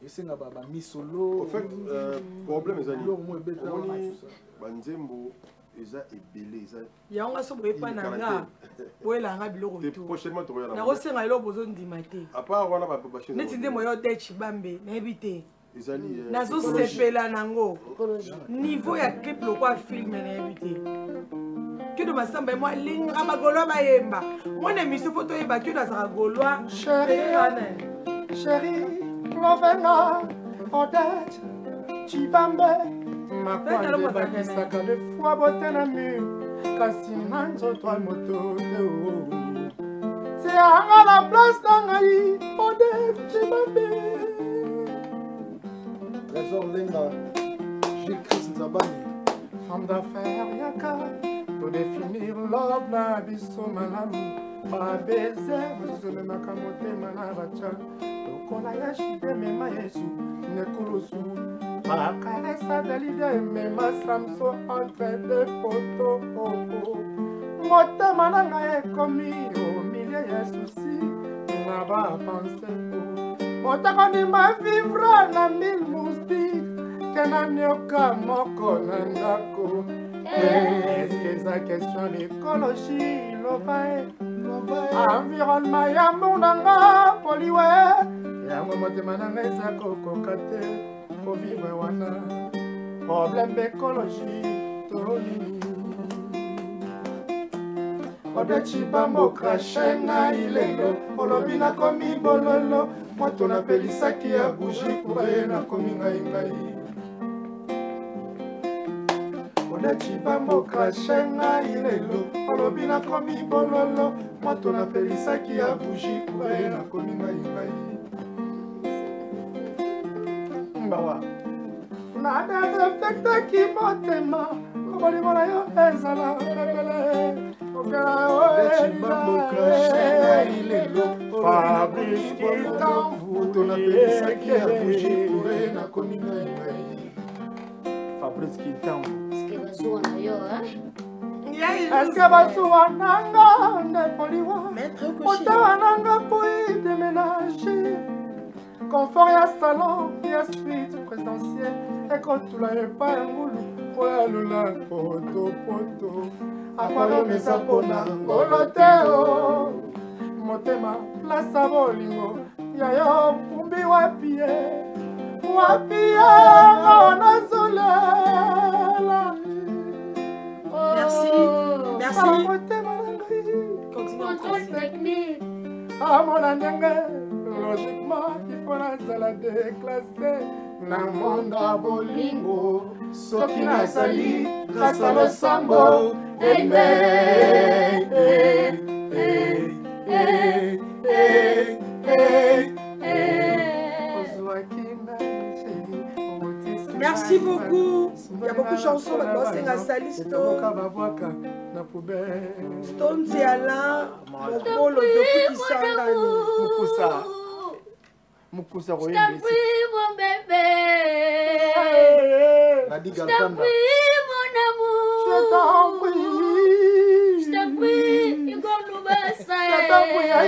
En fait, euh, problème est allé. Banzembo, eza ebele eza yango so boye pa na nga wela nga biloko to prochainement to yana na ko senga ilo bozo ndima te à part wana ba ba chez neti nde moyo de chibambe na ebite ezali nazo sepela nango niveau ya clip lokwa film na ebite kido masamba moi linga magolo bayemba mwana miso photo yeba kido za golwa chérie chérie lovenga odette chibambe makwande bakisaka de fois bote na mur kasi na nzoto ya moto tianga na place na ngai odette chibambe Trésor Lenga Gilles Chris Nzabani femme d'affaires yaka pour définir love na biso malamu babeze mozomemaka motema na bacha lokola ya shide mema yesu nekulusu bakaresa dalide mema samso entre de poto motema na ngai ekomi omilie ya susi na bapense motako ndima vivre na mille moustique ke na nioka moko na ndako eske eza question d'écologie loba e environnement ya mbundanga poliwe yango motema na ngai eza kokoka te kovivre wana problème d'écologie toni odechi bambo krashe ngai lelo olobi nakomi bololo moto napelisaki ya buji kubaye nakomi ngai ngai odechi bambo krashe ngai lelo olobi nakomi bololo moto napelisaki ya buji kubaye nakomi ngai ngai mbawa nadadefektaki motema obolimo na yo ezala ebele Fabrice Kitamvu tonapelisaki ya buji kure na komi ngai ngai Fabrice Kitamvu eske bazuwa na yo eske bazuwa nanga nde poliwa otawa nanga poi déménager confort ya salon ya suite présidentielle ekotula epa ya ngulu po ya lula potopoto akwalomesa mpona ngolo te o motema plasa bolingo yayo kumbi wapi ye wapi ye onazolela merci merci motema na contrôle technique amona ndenge logiquement ifo nazala déclassé na monda bolingo soki nazali grâce à losambo merci beaucoup. Il y a beaucoup de chansons maintenant. C'est la Salisto. Stone, c'est Alain. Mon polo depuis qui s'en Mukusa. Mukusa, je t'en prie, mon bébé. Je t'en prie, mon amour. Je t'en prie. Je t'en prie. Igor Loubassa. Je t'en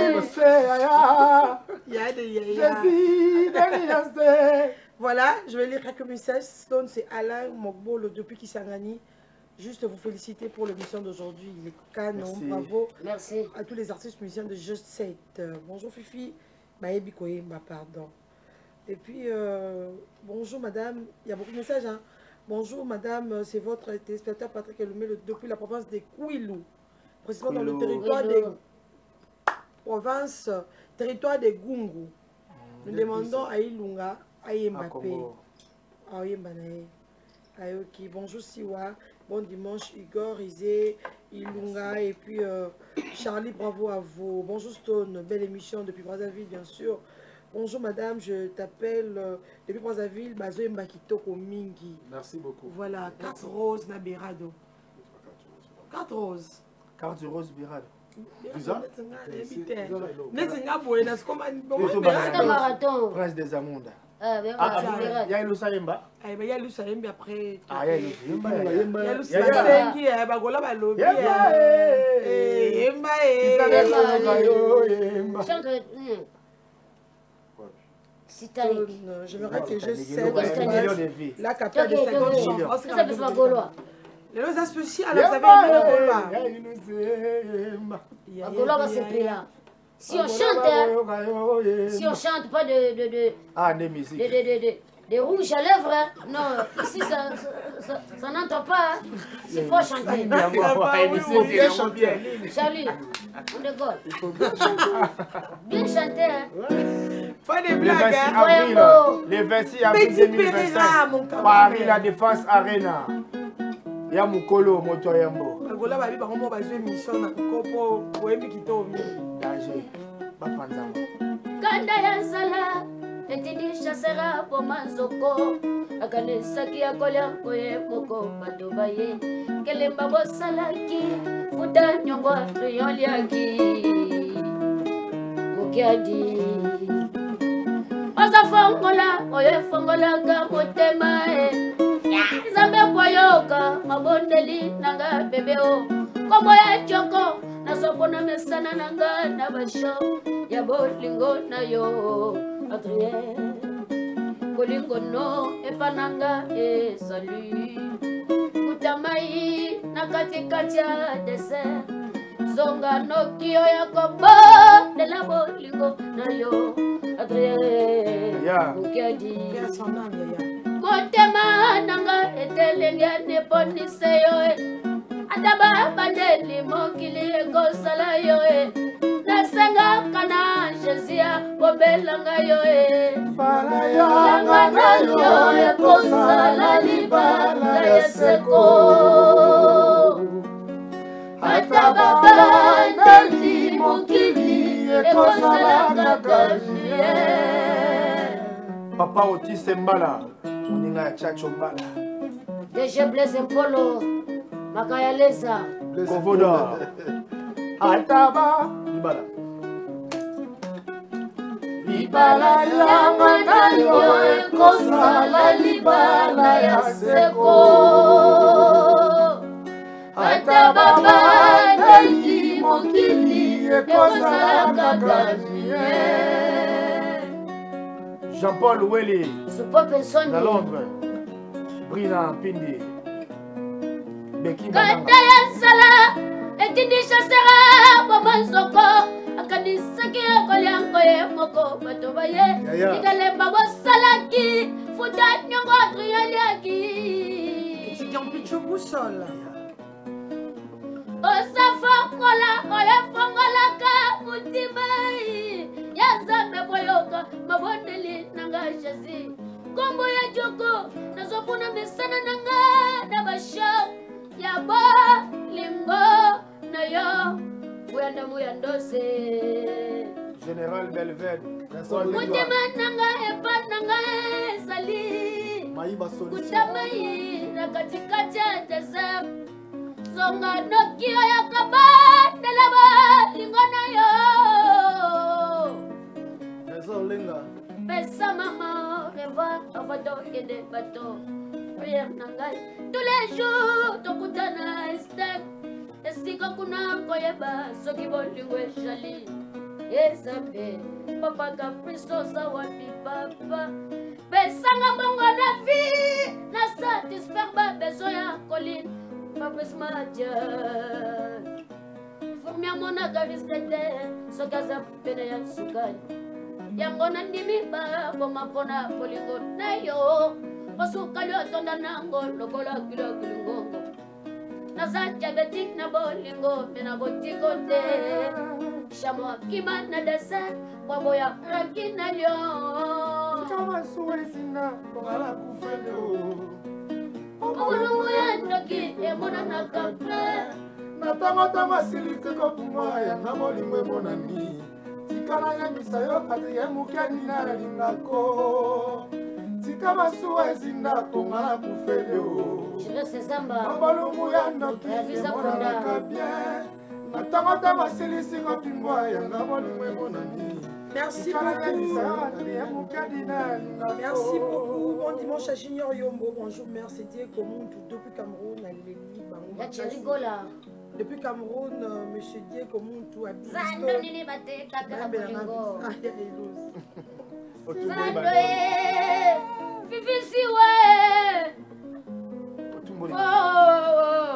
prie. Voilà, je vais lire quelques messages. Stone, c'est Alain Mogbolo depuis Kisangani. Juste vous féliciter pour l'émission d'aujourd'hui. Il est canon, bravo. Merci. À tous les artistes musiciens de Just sept. Bonjour Fifi. Maëbi Koyemba, pardon. Et puis, euh, bonjour madame. Il y a beaucoup de messages. Hein. Bonjour madame, c'est votre téléspectateur Patrick Elomé depuis la province de Kouilou. Précisément dans le territoire Kouilou. des provinces, territoire de Gungu. Nous mmh, demandons à Ilunga, à Yembappé. À Yembanae. Ayoki. Bonjour Siwa. Bon dimanche Igor, Izé, Ilunga et puis euh, Charlie, bravo à vous. Bonjour Stone, belle émission depuis Brazzaville bien sûr. Bonjour madame, je t'appelle euh, depuis Brazzaville, Bazo Mbakitoko Mingi. Merci beaucoup. Voilà, carte rose na Berado. Carte rose. Carte rose Berado. Visa? Prince des Amonda. Ah, il y a Lusa Yemba. Il y a Lusa Yemba après. Ah, il y a Lusa Yemba. Il y a Lusa Yemba. Il y a Bagola Balobi. Yemba. Yemba. Chante. Titanic. J'aimerais que je sais la capitale de cinquante chansons. Ça, c'est Gaulois. Les lois spéciales, vous avez aimé le combat. Angola va se plaire. Si on chante, si on chante pas de... de, de ah, des musiques. De, de, de, de, de rouge à lèvres, hein. Non, ici ça, ça, ça, ça n'entend pas. Hein. Il faut chanter. Charlie, on décolle. Bien chanter. Hein. Pas de blagues. Le vingt-six avril deux mille vingt-cinq, Paris, la Défense Arena. Ya mukolo moto yambo. Angola babi bango bazwe mission na kopo boyebi kitomi. Danger. Bapanzama. Kanda ya sala etidi chasera po manzoko. Akanisa ki akoля koye moko badobaye. Kelemba bosalaki fuda nyongo yoliaki. Mukiadi. Oza fongola oye fongola ka motema e. Zambe koyoka mabondeli nanga bebeo komo ya choko na sopona mesana nanga na basho ya bolingo na yo Adrien kolingo no epananga e salut kutamai na katikati ya dessert zonga no kio ya kombo de la bolingo na yo Adrien ya ukedi ya sonanga ya motema nanga etelenge neponise yo e adaba bandeli mokili ekosala yo e nasenga kana Jésus bobelanga yo e langa na yo ekosala libala ya seko adaba bandeli mokili ekosala kakajie Papa Otis Mbala, Moninga ya Chacho Mbala. Deje Blaise Mpolo, Makaya Leza. Kovoda. Ataba. Libala. Libala yanga na yo ekosala libala ya seko. Ataba bandeli mokili ekosala kakajie. Jean-Paul Wele, à Londres, Brina Pindi, Kanda ya sala, etindi chasera, bomanzoko, akanisaki akolyango ye moko, batobaye, ikalemba bosalaki, futa nyongo trialiaki. C'est un pichou boussole. Osa fongola, oya fongola ka mutimai. Yazambe boyoka mabondeli nanga Jésus kombo ya joko nazopuna mesana nanga na basha ya bo lingo na yo muyanda muyandose Général Belvede mutema nanga epa nanga sali kutamai na katikati ya desert zonga nokio ya kabanda la bo lingo na yo Pesa maman, revoir avant de des bateaux. Prière nangai. Tous les jours, tokutana estek. Esika kuna koyeba, soki bolingo eshali. Ezabe, papa capricho sawapi papa. Pesa ngabongo na vie, na satisfaire ba besoin ya Colline. Fabrice Madia. Formia mona gavisete, sokaza pene ya sukali. Yango na ndimi ba boma pona polingo na yo Osuka lyo tonda nango lokola kilo kilingongo Naza diabetic na bolingo mena botiko te Shamo kima na dese Wabo ya raki na lyo Kama suwe zina Kongala kufele Okulungu ya ndoki Emona na kakle Natango tango silitiko pumwa Ya na bolingo emona ni Tikana ya misayo ati ya mukeni na lingako Tika masuwa ezinda kongala kufele o Jire sezamba Mabalungu ya ndoki emona laka bien Natango tango silisiko pumwa Ya na bolingo emona ni Merci beaucoup. Merci beaucoup. Bon dimanche à Junior Yombo. Bonjour, merci Dieu. Comment tout depuis Cameroun, depuis Cameroun, Monsieur Dieu, comment tout a dit. Fifi si ouais. Oh.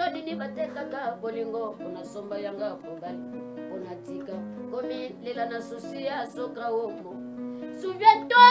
lelo nini batekaka bolingo mpona somba yanga mobali mpona tika komi lela na susi ya soka omo. Souviens-toi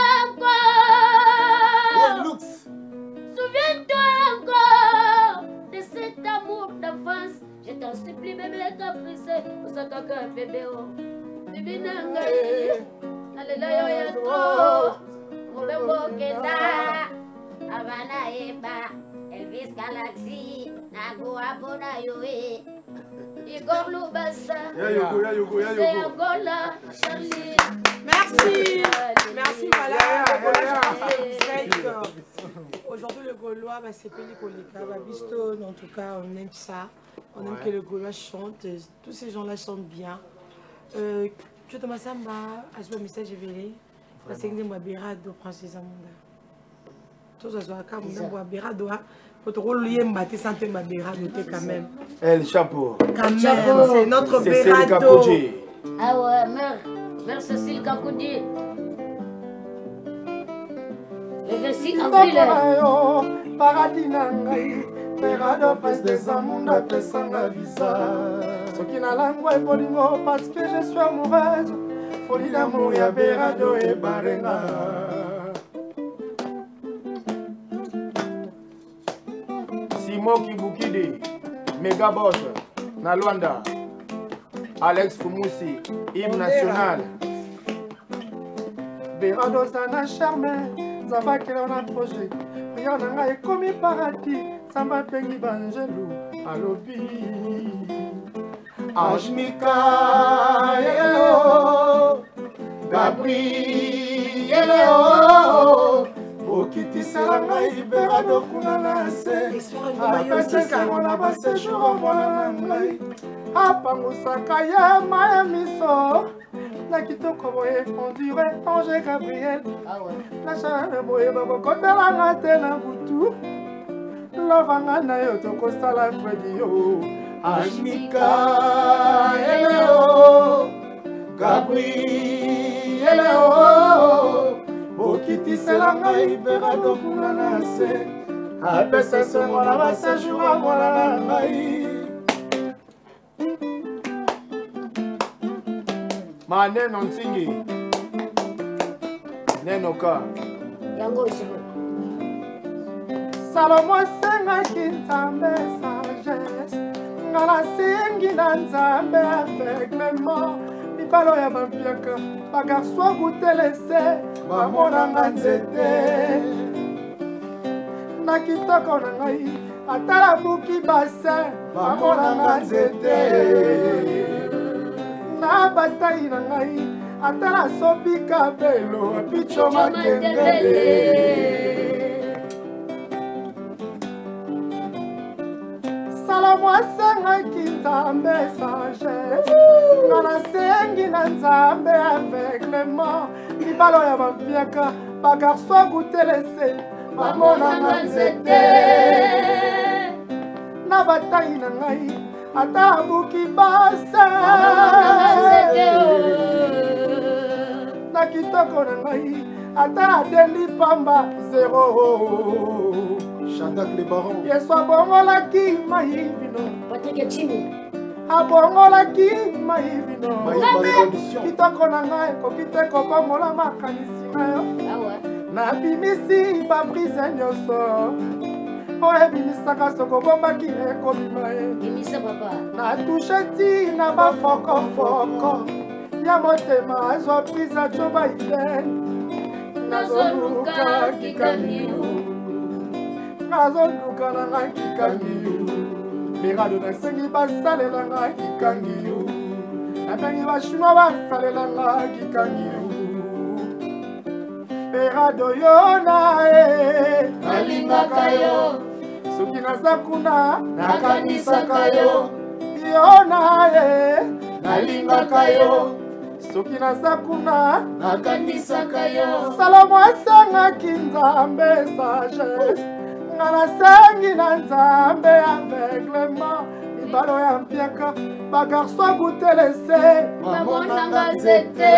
encore, souviens-toi encore de cet amour d'enfance. Je t'en supplie bébé caprice osakaka bébé o bibi nangai nalela yo ya tro mobembo kenda abana eba Elvis Galaxy nago abona yo e Igor Lubasa c'est Angola Charlie. Merci, merci, voilà. Aujourd'hui, le Gaulois, bah, c'est Peli Koleka, bah, Bistone, en tout cas, on aime ça. On aime que le Gaulois chante. Tous ces gens-là chantent bien. Euh, tu as Samba, à ce message, je vais aller. Parce que je suis Berado, Princesse Amanda. Tous les gens qui sont Berado, pour te rouler, je suis santé Berado quand même. El Chapeau. Quand même, c'est notre Berado. Ah ouais, mère. Mère Cécile Kakoudi. Le vingt-six avril. Paradis nangai, Berado presse des amunda pesanga visa. Ce qui n'a langue bolingo parce que je suis amoureuse. Folie d'amour ya Berado et Barenga. Simon Kibukide, Mega Boss, Nalwanda. Alex Fumusi, hymne national. Berado sana charme, Zaba kelona projet. Rien n'a pas commis paradis, Samba pengi banjelu, alobi. Ashmika, hello, Gabriel, Okiti Sarangai, Berado Kunanase, Apese Samona Basse Jour, Monangai. Apangusaka ya maya miso na kitoko boye ondure Ange Gabriel. Na chana boye bakokotela nga te na butu lovanga na yo tokosala fredi yo. Ashmika eleo Gabriel eleo bokitisela ngai Berado kuna na se apesa songo na basejour mwana na ngai. Ma Neno Ntingi Nenoka Yango Isibo Salomo sengaki Nzambe sagesse Ngala sengi na Nzambe aveuglement Mibalo ya bampiaka bagarso gutelese bamonanga nzete Na kitoko na ngai atala buki base bamonanga nzete Na bataille na ngai atala sopi kabelo apicho makengele Salomo asengaki Nzambe sagesse Ngana sengi na Nzambe aveuglement Mibalo ya bampiaka bagarso gutelese bamonanga nzete Na bataille na ngai ata buki basa na kitoko na ngai ata adendi pamba zero. Chandak les barons. Yesu abongolaki maivino Patrick Chini abongolaki maivino kitoko na ngai ekoki te kobongola makanisi na yo. Nabimisi baprise nyonso oye bimisaka soko bombaki ekobima ye natushe ti na bafokofoko ya motema azwa prise ajoba iden nazoluka kikangiyo nazoluka na ngai kikangiyo Berado nasengi basalela ngai kikangiyo nabengi bashino basalela ngai kikangiyo Berado yo na e nalingaka yo soki naza kuna nakanisaka yo yo na e nalingaka yo soki naza kuna nakanisaka yo Salomo asengaki Nzambe sagesse nga nasengi na Nzambe aveuglement mibalo ya mpiaka bagarso gutelese bamonanga nzete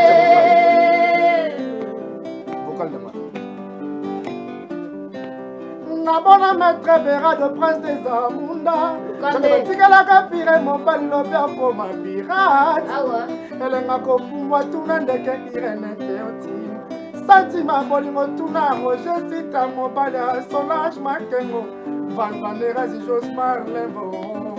Nabona maître Berado prince des Amunda batikalaka pire mobali lobi akoma pirate elenga kopumbwa tuna ndeke irene te otima santima bolingo tuna roger sita mobali ya Solange Makengo vanvanderasi Josmar Levo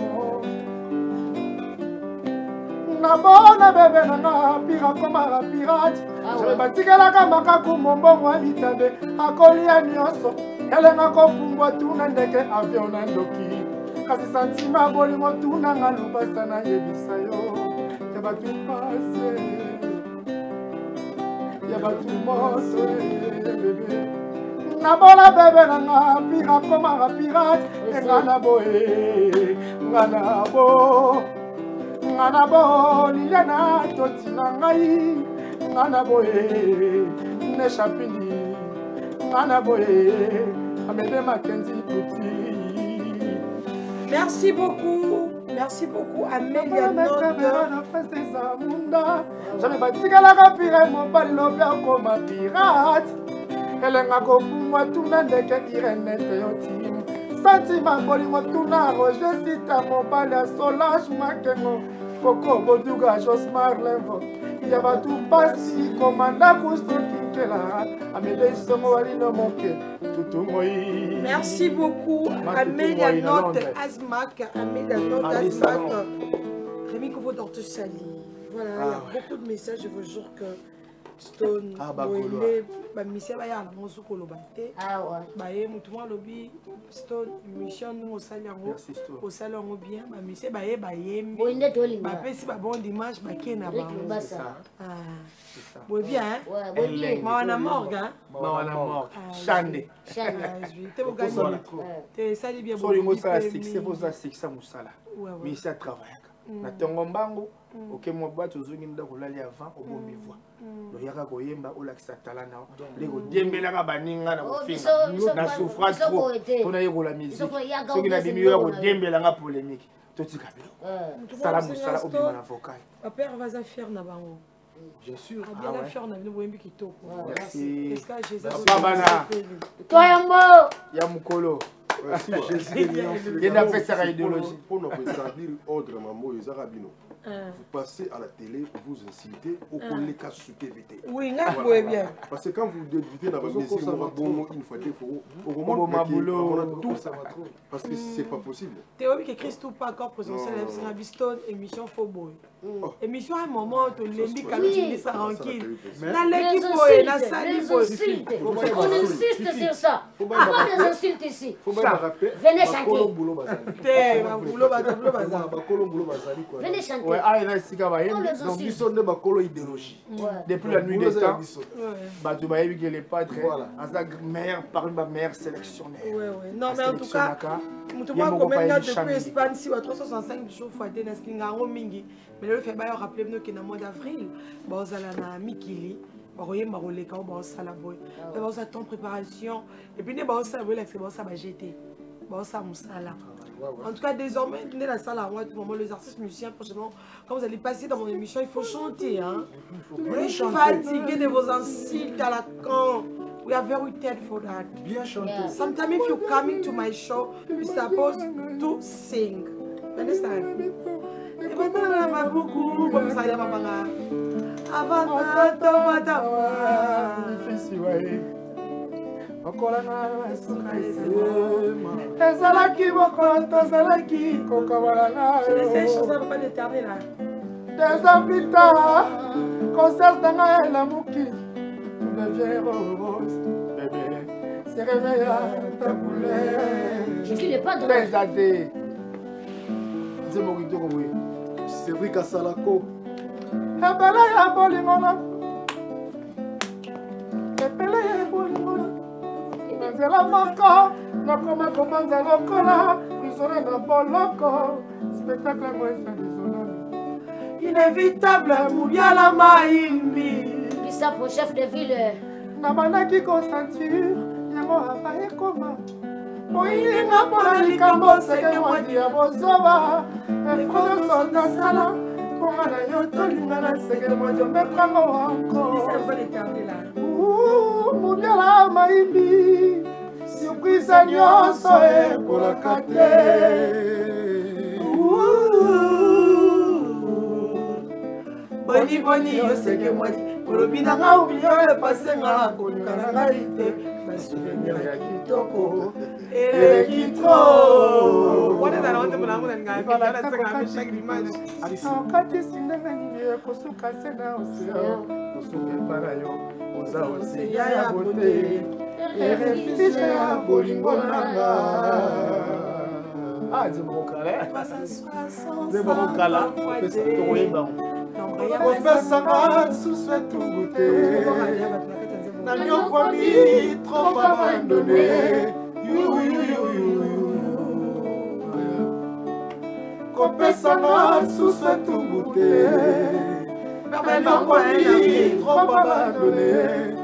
nabona bebe nanga pira komaka pirate jabe batikalaka makaku mombongo ya bitabe akolia nyonso elenga kopumbwa tuna ndeke avion na ndoki kasi santima bolingo tuna nga lubasa na yebisa yo ya batu pase ya batu moso bebe nabona bebe nanga pira komaka pirate nga na boye nga na bo nga na bo liliana totina ngai nga na boye neshapini nga na boye amede makenzi puti. Merci beaucoup, merci beaucoup Amélia Jamais batikalaka pire mobali lobi akoma pirate elenga kopumbwa tuna ndeke irene te otima santima bolingo tuna roger sita mobali ya Solange Makengo koko boduga Josmar Levo ya batu pasi komanda kustokinkela amede isongo walino moke tutumoi. Merci beaucoup Amélia Note Asmak, Amélia Note Asmak, Rémi Kovo Dorte Sali. Voilà, il y a beaucoup de messages, je vous jure que Stone, Boélé, Misia Baya, Monsu Kolobate, Baye, Moutouma Lobby, Stone, Mission, nous au salon, au salon bien, Misia Baye, Baye, Baye, si bon dimanche, Baké n'a pas. Bon bien, hein? Mawana Morgue, hein? Mawana Morgue, Chande. T'es au gars, t'es sali bien. Sur le mot ça, c'est pour ça, c'est ça, Moussala. Mais ça travaille. Na tongombango oke mo bato zongi nda kolali avant obo mivoa do yaka koyemba olakisa talana leko dembelaka baninga na kofinga na souffrance trop pona yekola musique soki na bimi yo ko dembela nga polémique totika bilo sala musala obima na vocal papa va faire na bango bien sûr bien la faire na bino boyembi kitoko merci est-ce que Jésus babana toyambo ya mukolo si Jésus il y a fait sa idéologie pour nous établir ordre mambo ezarabino. Vous passez à la télé, vous incitez au collègue à souter vite. Oui, voilà. Bien. Parce que quand vous débutez dans votre métier, une fois il faut au moment où tout ça parce que c'est pas possible. Théo qui écrit tout pas encore présentiel c'est la Bistone émission Foboy. Émission à un moment où les mecs quand tu ça tranquille. Dans l'équipe boy, dans salle boy. On insiste sur ça. Pas des insultes ici. Venez chanter. Té, boulot bazar, boulot bazar. Venez chanter. Ouais, ah, il a sika ba yem. Donc ils sont de bakolo idéologie. Depuis la nuit des temps, bah tu vas que les padres, à meilleur parmi ma meilleure sélectionnaire. Ouais ouais. Non mais en tout cas, tout le monde comme là depuis Espagne si trois cent soixante-cinq jours fois des naskinga mingi. Mais le fait ba rappeler nous que dans mois d'avril, ba ozala na Mikili. Baroye maroleka ba osala boy. Ba osa ton préparation et puis ne ba osala boy là c'est ba osa ba jeter. Ba osa musala. En tout cas, désormais, tenez la salle à moi, tout le moment, les artistes musiciens, prochainement, quand vous allez passer dans mon émission, il faut chanter. Hein? Vous êtes fatigué de vos insultes à la con. We are very tired for that. Bien chanter. Yeah. Sometimes if you're coming to my show, you're supposed to sing. You understand? ezalaki mokolo tozalaki kokabolanga deux ans plus tard concert nanga elamuki devient rose bébé se réveille ta couleur je suis le pas de Pézadé c'est mon guide oui c'est vrai qu'asalako ebele ya bolingona ebele ya bolingona nzela moko nakoma komanza lokola prisonnier na boloko spectacle yango eza désolable inévitable mubiala maimbi bisapo chef de ville nabandaki kosenture yango ava ekoma moyilinga mpona likambo seke mwadi ya bozoba efodosokasala mponga na yo tolinga na seke mwadi omeprango wako mubiala maimbi surprise nyonso ekolaka te boni boni oseke mwadi olobi na nga obio epase nga koluka na ngai te basouvenir ya kitoko eleki tro wana ezala ote molango na lingai pena nasengana me chaque image akatisi ndenge nini ekosuka se na osea kosuka epa na yo oza oseya ya bote erefise ya bolingo nanga Ah, c'est bon calé. C'est bon calé. C'est bon. Kopesanga suswe tungute na nyokwami trop abandonné. Kopesanga suswe tungute na nyokwami trop abandonné.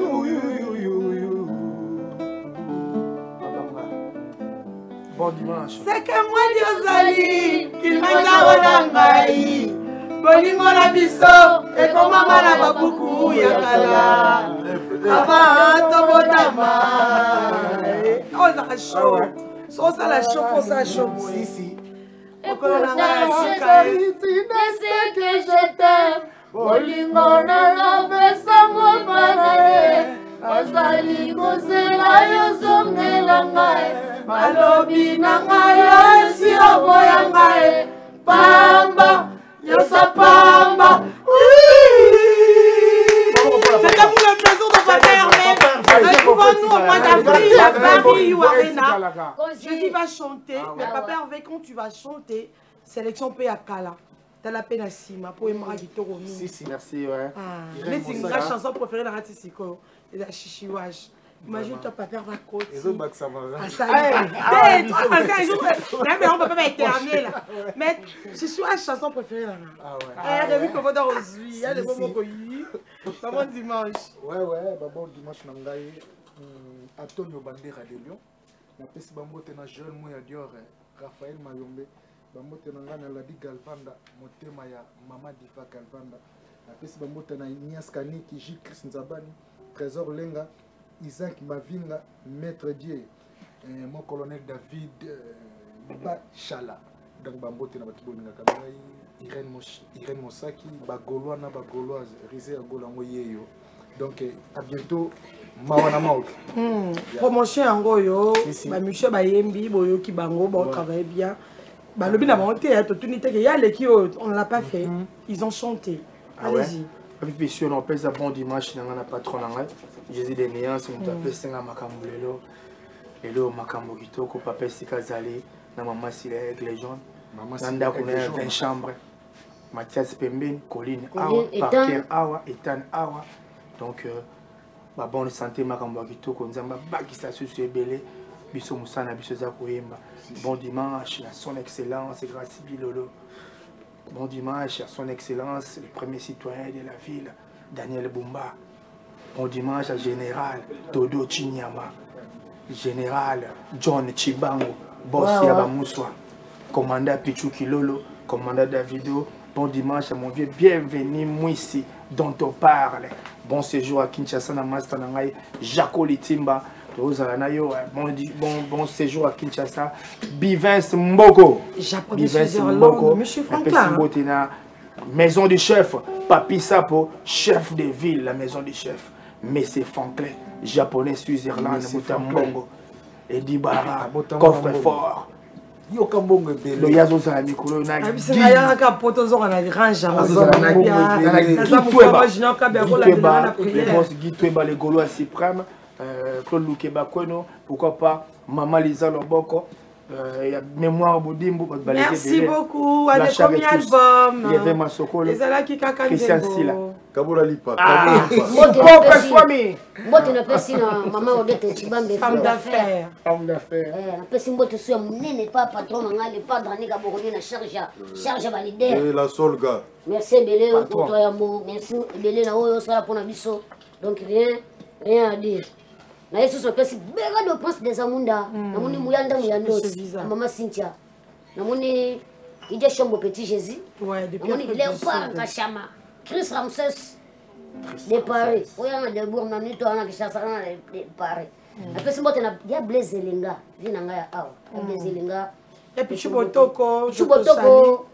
Bon dimanche. C'est que moi Diosali, qu'il m'a donné ngai. Bolingo na biso, et comme maman na babuku ya kala. Avant tobotama. Oh ça chaud. So ça la chaud, faut ça chaud. Si si. Et pourtant je t'aime, tu sais que je t'aime. Bolingo na la besango panae. Azali kozela yo zongela ngai. Malobi na ngai esi oboya ngai. Pamba, yosa pamba. C'était pour la maison de Papa Hervé. Retrouvons-nous au mois d'avril à Paris ou Arena. Jésus va chanter, mais Papa Hervé, quand tu vas chanter, sélection P à Kala. T'as la peine à Sima pour aimer Gitoro. Si, si, merci, ouais. Mais c'est une chanson préférée dans la Ratisiko. Et la Chichiwaj. Imagine toi, papa va côté. Les autres bacs, ça va. Ah, ça y est. Toi, un jour. Mais on peut pas éternuer là. Mais je suis la chanson préférée là. Ah ouais. Eh, Rémi Kovoda Rosui. Il y a des moments qu'on y. Bon dimanche. Ouais, ouais, bon dimanche, Nangaï. Antonio Bandera de Lyon. La peste bambote na jeune moya Dior. Raphaël Mayombe. Bambote na ngana Ladi Galvanda. Motema ya Mama Diva Galvanda. La peste bambote na Ignace Kaniki, J. Chris Nzabani. Trésor Lenga. Isaac Mavinga, Maître Dieu, euh, mon colonel David euh, Bachala. Donc, Bambote na batu boninga kamai, Irène Mosh, Irène Mosaki, Bagoloa na Bagoloise, Rizé Agolango Yeyo. Donc, euh, à bientôt, Mawana Maok. Hmm. Promotion en goyo, ba Michel Bayembi, boyo ki bango, bon travaille bien. Ba le bina monté, toute unité que y a les qui on l'a pas fait, ils ont chanté. Allez-y. Puis si on appelle ça bon dimanche, on a patron en Jésus des néances, on t'appelle ça makambo lelo, lelo makambo kitoko, papa sikazali, na maman sile avec les jeunes, nanda qu'on a vingt chambres, Mathias Pembin, Colline Awa, Parker Awa, Ethan Awa, donc ba bonne santé makambo kitoko, nzamba bakisa susu ebele, biso musana biso za koyemba, bon dimanche, à son excellence, grâce Bilolo. Bon dimanche à son excellence, le premier citoyen de la ville, Daniel Bumba. Bon dimanche à général Dodo Chinyama, général John Chibango, boss Yaba Moussoua, commandant Pichou Kilolo, commandant Davido. Bon dimanche à mon vieux, bienvenue Mouissi, dont on parle. Bon séjour à Kinshasa, Namasta Nangai, Jaco Litimba. Bon, bon, bon séjour à Kinshasa. Bivens Mbogo. Bivens Mbogo. Monsieur Franklin. Maison du chef. Papi Sapo, chef de ville, la maison du chef. Monsieur Franklin, japonais Suisse-Irlande, Mouta Mbongo. Eddie Bara, coffre fort. Yo kambongo bele. Le yazo za mikolo na. Abisa ya ka poto zo na range na bia. Na za mu ba jina ka bia ko la na prière. Le boss Gitweba les Gaulois suprêmes. Claude Loukeba Kweno, pourquoi pas Maman Lisa Loboko, il y a Mémoire Boudimbo. Merci beaucoup. À des premiers albums. Il y avait Masoko, Christian Silla. Kabola Lipa. Mbote na pesi na Maman Odette Chibambe. Femme d'affaires. Femme d'affaires. Na pesi mbote sur munene pas patron na le pas dans nika boroni na charge charge validaire. Et la Solga. Merci Belé pour toi amour. Merci Belé na oyo sala pour na biso. Donc rien rien à dire. Na Yesu so pesi bega do prince des Amunda. Na moni muyanda muyandos. Maman Cynthia. Na moni Ije Chombo Petit Jésus. Ouais, depuis. Na moni Léopard Kachama. Chris Ramses. De Paris. Oya na de bour na nito ana kishasa na de Paris. Na pesi mbote na dia Blaise Lenga. Vina ngaya awa. Blaise Lenga. Et puis Chubotoko, Chubotoko.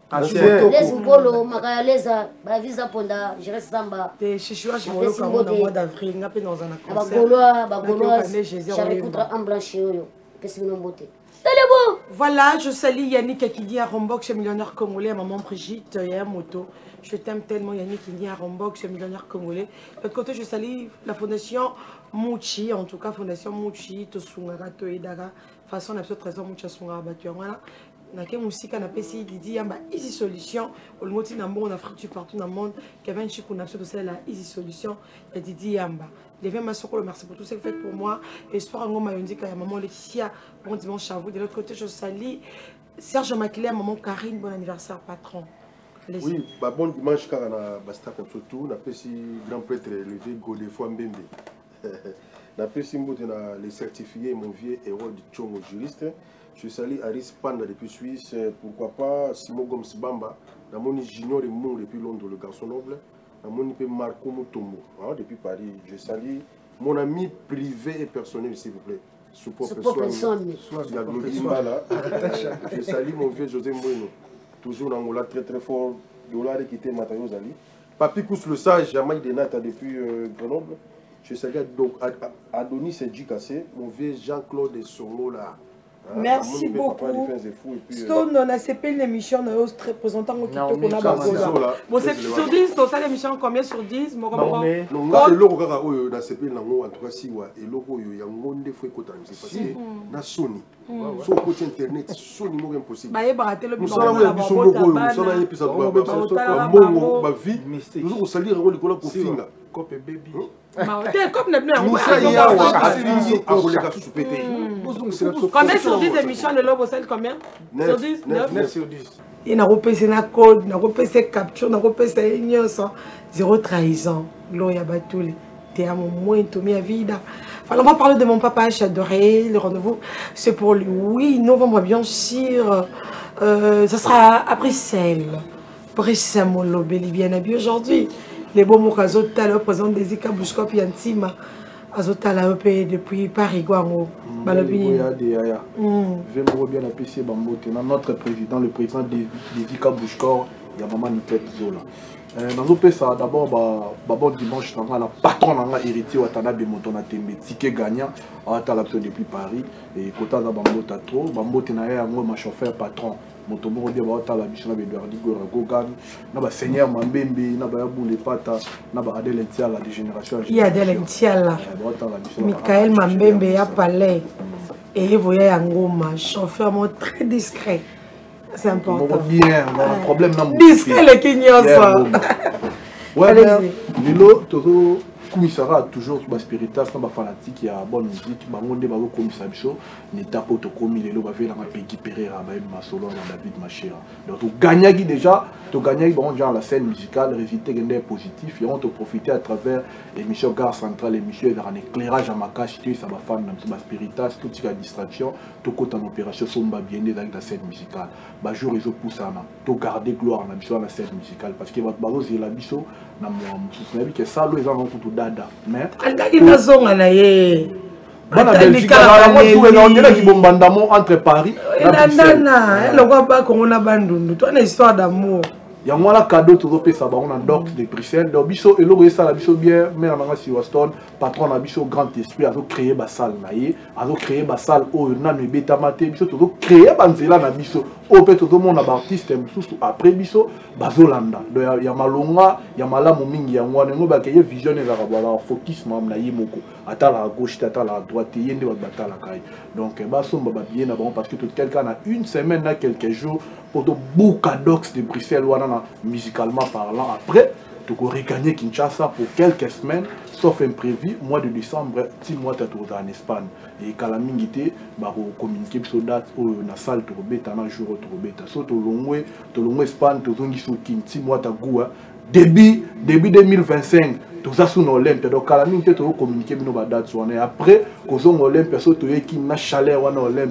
Les Mbolo, Magaleza, Bavisa Ponda, je reste Samba. Des chichouas, je vais au mois d'avril, on a fait dans un concert. Bagolois, Bagolois, j'avais contre un blanchi. Qu'est-ce que nous beauté? Voilà, je salue Yannick Akidi à Rombox, millionnaire congolais, à maman Brigitte, et à Moto. Je t'aime tellement Yannick Akidi à Rombox, millionnaire congolais. De l'autre côté, je salue la fondation Mouchi, en tout cas, fondation Mouchi, Tosungara, Toedara, façon d'absolu trésor Moucha Sungara, Batu. Voilà. Naké musique na pesi Didi Yamba easy solution au moti na monde en Afrique partout dans le monde Kevin Chikou n'a pas de la easy solution et Didi Yamba Devient ma soko, merci pour tout ce que vous faites pour moi. Espoir en goma yondi kaya maman Laetitia, bon dimanche à vous. De l'autre côté, je salue Serge Makilé, maman Karine, bon anniversaire patron. Les oui, bah bon dimanche car na basta comme surtout, na pesi grand prêtre levé Godefroid Mbembe. Na pesi mbote na les certifiés mon vieux héros du Tchongo juriste. Je salue Aris Panda depuis Suisse, pourquoi pas Simon Gomes Bamba, na moni Junior et Moun depuis Londres, le garçon noble. Mon nom est Marco Mutombo, hein, depuis Paris. Je salue mon ami privé et personnel, s'il vous plaît. Support personne. La Glorie Mbala. Je salue mon vieux José Moueno. Toujours dans Angola, très très fort. Dollar qui était Matayo Zali. Papi Kous le sage, Jamaï Denata depuis euh, Grenoble. Je salue donc Adonis Djikassé, mon vieux Jean-Claude Songo là. Merci beaucoup. Stone, on a fait une émission, on a très présentant au Kito qu'on a Bagola. Bon, c'est sur dix, donc ça l'émission combien sur dix? Non, non, le logo kaka oyo na sepeli nango en tout cas si wa et logo oyo ya ngonde fo ekota c'est parce que na Sony. So côté internet Sony mo impossible. Ba yebaraté le biso na biso logo oyo so na épisode ba ba mbongo ba vie. Nous on salir ngo likola ko finga. Cop baby. Comme le combien sur dix émissions de l'Obo Cell combien? Sur dix? neuf sur dix. Il n'a pas passé la code, il n'a pas passé capture, il n'a pas passé zéro trahison. Gloria Batouli. T'es à mon moins, tout mis à vide. Alors, on va parler de mon papa, j'adorais le rendez-vous. C'est pour lui. Oui, novembre, bien sûr. Euh, ça sera à Bruxelles. Bruxelles, mon lobby, bien habillé aujourd'hui. Les beaux mots qu'Azota, le président des Ika Bouchkop Yantima, Azota l'a repayé depuis Paris, Guango. Balobini. J'aimerais bien apprécier notre président, le président des Ika Bouchkop, il y a maman Niket Zola. Dans nos pays, d'abord, bon dimanche, la patronne a hérité Watana Bemoto na Tembe, ticket gagnant, à Talapso depuis Paris, et Kota da Bambota trop, Bambote na ya moi ma chauffeur patron. Motomo de Bata la mission de Eduardo Gogan, Naba Seigneur Mambembe, Naba Boule Pata, Naba Adel Ential, la dégénération. Il y a Adel Ential, Michael Mambembe à Palais, et il voyait un goma, chauffeur très discret. C'est important. Bien, un problème non discret les Kenyans. Ouais, Lilo, Toro. Commissariat toujours sur spiritas na fanatique ya bonne musique bangonde ba commissariat biso ni tapo to komi lelo ba vela na Peggy Pereira ba ma solo na David Machira donc to gagnaki déjà to gagnaki bon genre la scène musicale résultat gende positif et on te profiter à travers l'émission Gare Centrale l'émission dans un éclairage à Makashi tu ça va fan na spiritas tout tika distraction to côté en opération somba bien dans la scène musicale ba jour ils poussent na to garder gloire na biso la scène musicale parce que votre bazo c'est la biso na moi mususu na bi que ça lo ezanga kutu dada mais alaki nazonga na ye bana Belgique na moi jouer na ondela ki bombandamo entre Paris na nana eloko ba kongo na bandundu to na histoire d'amour ya moi la cadeau to pesa ba on a doc de Bruxelles do biso eloko esa la biso bien mais na ngasi Waston patron na biso grand esprit a créer ba salle na ye a créer ba salle o na me beta maté biso to créer ba nzela na biso o pe to mona ba artiste mususu après biso bazolanda do ya malonga ya malamu mingi ya ngwana ngo ba keye vision za ka ba focus mam na ye moko atala à gauche atala à droite yende ba batala kai donc ba somba ba bien na bon parce que tout quelqu'un a une semaine na quelques jours pour de boucadox de Bruxelles wana musicalement parlant après tu aurais gagné Kinshasa pour quelques semaines sauf imprévu mois de décembre six mois tu es en Espagne et calamingité ba communiquer sur date au na salle to beta na jour to beta so to longwe to longwe Espagne to zongi so kin six mois ta goua début début deux mille vingt-cinq tout ça sur l'Olympe donc calamingité to communiquer bino ba date so après ko zong Olympe so to yeki na chaleur wana Olympia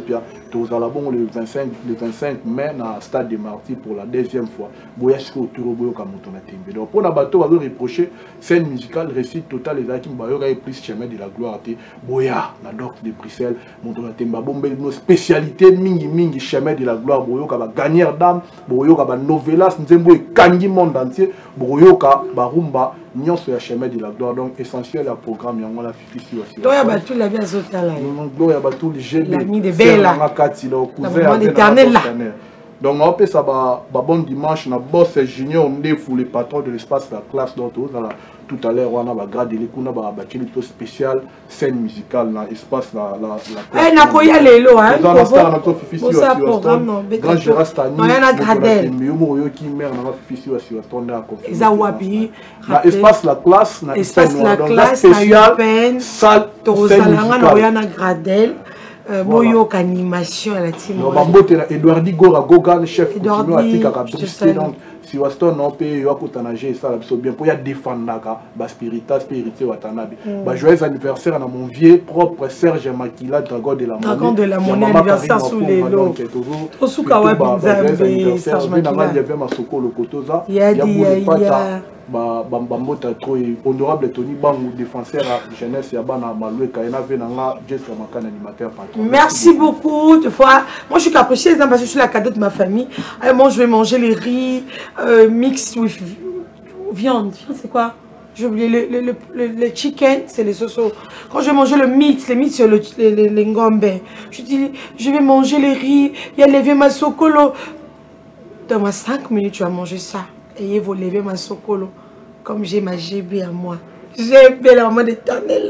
tous à la bon le vingt-cinq le vingt-cinq mai na stade de Marty pour la deuxième fois boya ce autour boyo ka moto na tembe donc pour na bateau va reprocher scène musicale réussite totale les qui bayo ga plus chemin de la gloire te boya na doc de Bruxelles moto na tembe bombe nos spécialité mingi mingi chemin de la gloire boyo ka ba gagner dame boyo ka ba novelas nzembo e kangi monde entier boyo ka ba rumba nyonso ya chemin de la gloire donc essentiel à programme yango la fifi aussi donc ya ba tout la bien zotala donc ya ba tout le G B l'ami de Bella kati le cousin éternel là donc on peut ça ba bon dimanche na boss junior ndefu le patron de l'espace la classe donc tout à l'heure on a ba grade les kuna ba ba plutôt spécial scène musicale na espace la la la eh na ko ya lelo hein dans la star na to fifi sur ça programme non grand Gérastani na na gradel mo yo ki mère na fifi sur sur tonda ko za wabi na espace la classe na espace la classe spécial salle to salanga na ya na gradel boyo animation à la team non bambote na Edwardi Gora Gogan chef continue atika ka booster donc si Waston non pe yo akutanager ça la bien pour ya défendre naka ba spirita spirité watanabe ba joyeux anniversaire na mon vieux propre Serge Makila Dragon de la Monnaie Dragon de la Monnaie anniversaire sous les lots osuka wa binzambe Serge Makila il y avait masoko le kotoza ya ya ba bambota trop honorable Tony Bangou défenseur à jeunesse ya bana malwe kaina venanga Jessica Makana animateur patron. Merci beaucoup de fois moi je suis capricieuse parce que je suis la cadeau de ma famille. Moi je vais manger les riz euh, mix with viande, c'est quoi? J'ai oublié le, le, le, le chicken, c'est les sosos. Quand je vais manger le meat, les meat c'est le les, les, les ngombe. Je dis je vais manger les riz, il y a levé ma sokolo. Dans ma cinq minutes tu vas manger ça. Et vous levez ma sokolo comme j'ai ma G B à moi. G B la maman d'éternel là.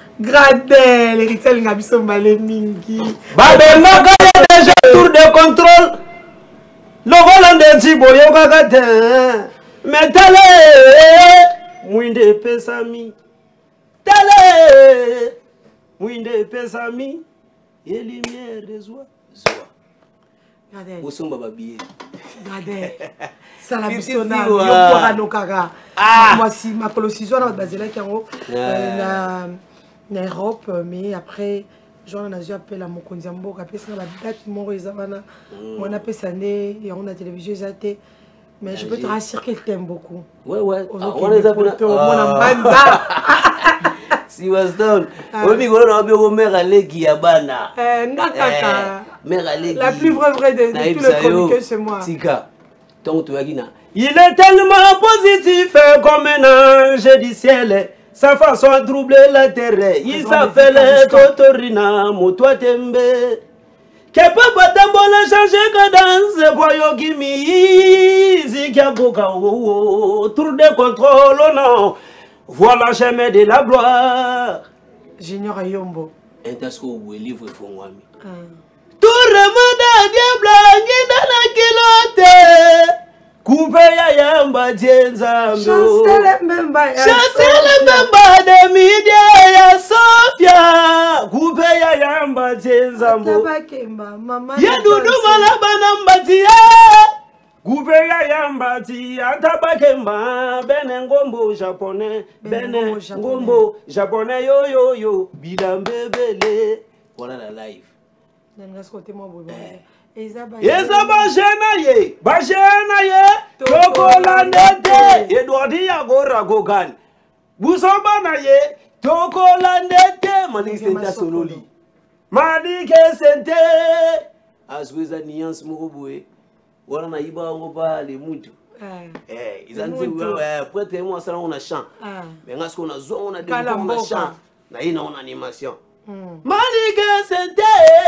Gradel, Eritel Ngabiso Malé Mingi. Babema Gade déjà tour de contrôle. Le volant de Tiboyo Gagate. Mais tale, Mwinde Pesami. Tale, Mwinde Pesami. Et lumière des oies. Zoa. Gradel. Osumba Babié. Gradel. Salabisona, Yopora Nokara. Moi, si ma colonisation dans Basile qui en en Europe, mais après, j'en ai appelé à mon condiambo, après ça la date mon réservana, on appelle ça né et on a télévision zaté. Mais je peux te rassurer qu'elle t'aime beaucoup. Ouais ouais. On les appelle mon amanda. Si Waston, on dit qu'on a bien au mère Alegi Yabana. Eh, Nakaka. Mère Alegi. La plus vraie vraie de tous les chroniqueurs, c'est moi. Tika. Il est tellement positif comme un ange du ciel. Sa façon de troubler la terre. Il s'appelle Totorina Motoatembe. Que papa tambola changer cadence. Boyo Gimi. Zika Boka. Tour de contrôle. Non. Voilà jamais de la gloire. Junior Ayombo. Un tasco ou livre Fongwami. Tout remonte diable dans la kilote. Coupe ya yamba tienzambo. Chancele memba ya Chancele memba de media ya Sofia. Coupe ya yamba tienzambo. Tabakemba mama. Ya dudu malaba nambati ya. Coupe ya yamba ti atabakemba. Bene ngombo japonais. Bene ngombo japonais yo yo yo. Bidambebele. Voilà la live. Ezaba jena ye, ba jena ye, toko landete, Edwardi ya gora gogan. Busoba na ye, toko landete, Malik senta sonoli. Malik sente. Azweza niance mokobwe. Wana na iba ngoba le mutu. Eh, izanze wewe, prete moi ça on a chant. Mais ngasko on a zo on a des on a chant. Na ina on animation. Malik sente.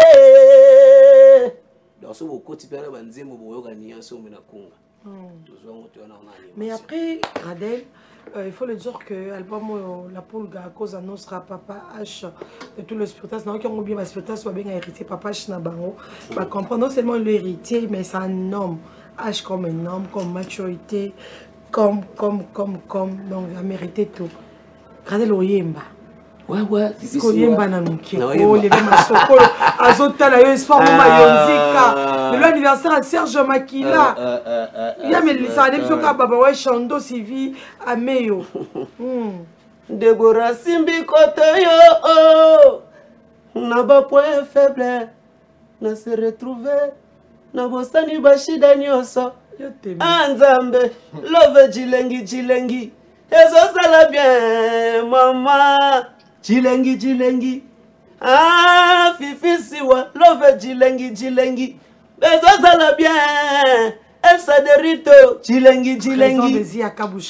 Mais après, Gradel, euh, il faut le dire que l'album euh, La Poulga à cause annonce Papa H de tout le spectacle. Non, qui ont bien le spectacle soit bien hérité Papa H Nabango. Va comprendre non seulement l'héritier, mais c'est un homme. H comme un homme, comme maturité, comme, comme, comme, comme. Donc, il a mérité tout. Gradel Oyemba. Ouais, ouais, c'est ça. Oyemba na mukeko, levé ma sokolo, azotala yo espoir mama yonzika. Le anniversaire à Serge Makila. Il y a mais ça a des choses baba ouais Chando Sivi Ameyo. Deborah Simbi Kotoyo. Na ba point faible. na se retrouver na bosani bashida nyonso anzambe love chilengi chilengi ezosala bien mama chilengi chilengi ah fifisiwa love chilengi chilengi ezosala bien Elsa Derito chilengi chilengi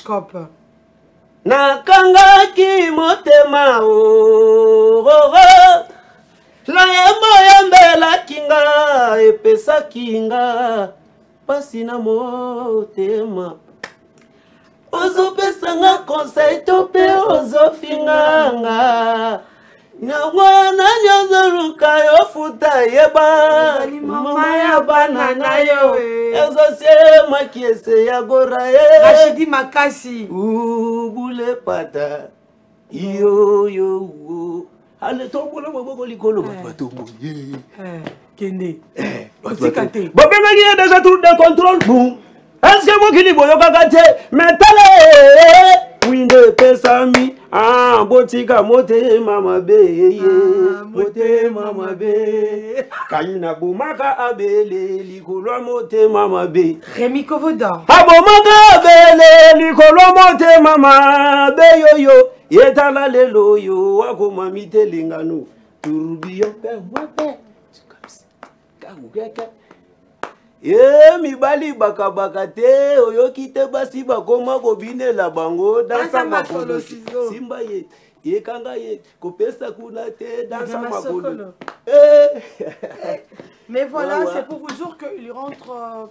nakangaki motema o la yembo yambelaki nga epesaki nga pasi na motema ozopesanga conseil to mpe ozofinganga na mwana nyonzoluka yofuta yeba mama ya bana na yo ezosiemaki ese ya gora ye Rachidi Makasi ubule pata yo yo ale tombola maboko likolo batombo ye kende otikate bobengaki ye déjà tour de contrôle boum est-ce que mokili boyokaka te metale winde pesami ah botika motema mabe motema mabe kayina bomaka abele likolo motema mabe Rémi Kovoda abomaka abele likolo motema mabe yoyo yetala lelo yo wakoma mitelengano turbiyo pe mwape kakukeke ye mibali baka baka te oyoki te basi bakoma kobinela bango dansa makolo simba ye yekanga ye kopesa kuna te dansa makolo mais voilà c'est pour vous dire qu'il rentre euh,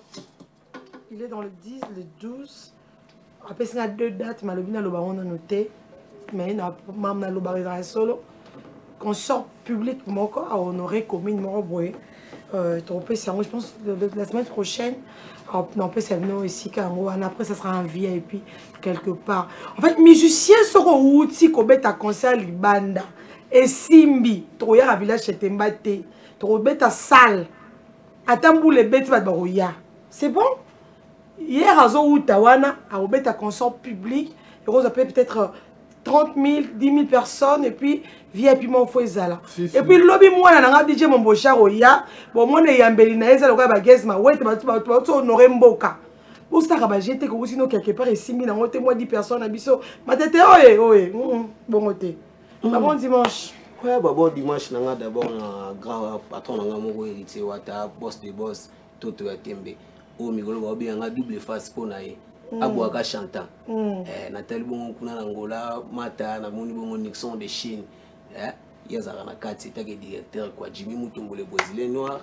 il est dans le dix le douze après c'est à deux dates malobina loba on a noté mais na mam na loba dans solo concert public moko à honorer commune moko boy Euh, je pense que la semaine prochaine, on peut s'amener ici, après ça sera en V I P quelque part. En fait, musiciens seront outils comme un concert Libanda et Simbi, tu as un village chez Tembate, tu as une salle, attends les bêtes, c'est bon? Hier, à Zoutawana, à un concert public, on a peut-être trente mille, dix mille personnes et puis V I P mon foizala. Et puis lobby moi na D J mon bocharo ya, bon moi na yambeli na eza loka ba guest ma wait ba tu ba tu honorer mboka. Pour ça ba j'étais ko sino quelque part et six mille na ngote moi dix personnes na biso. Ma tete oye oye. Bon ngote. Ba bon dimanche. Ouais ba bon dimanche na nga d'abord na grand patron na nga moko héritier wata boss de boss Toto ya Tembe. O migolo ba obi nga double face po na ye. Abouaka chantant. Eh, Nathalie Bongo kuna Angola, Mata, na moni Bongo Nixon de Chine. Eh, Yazara na kati c'était directeur quoi Jimmy Mutombo le Brésilien noir,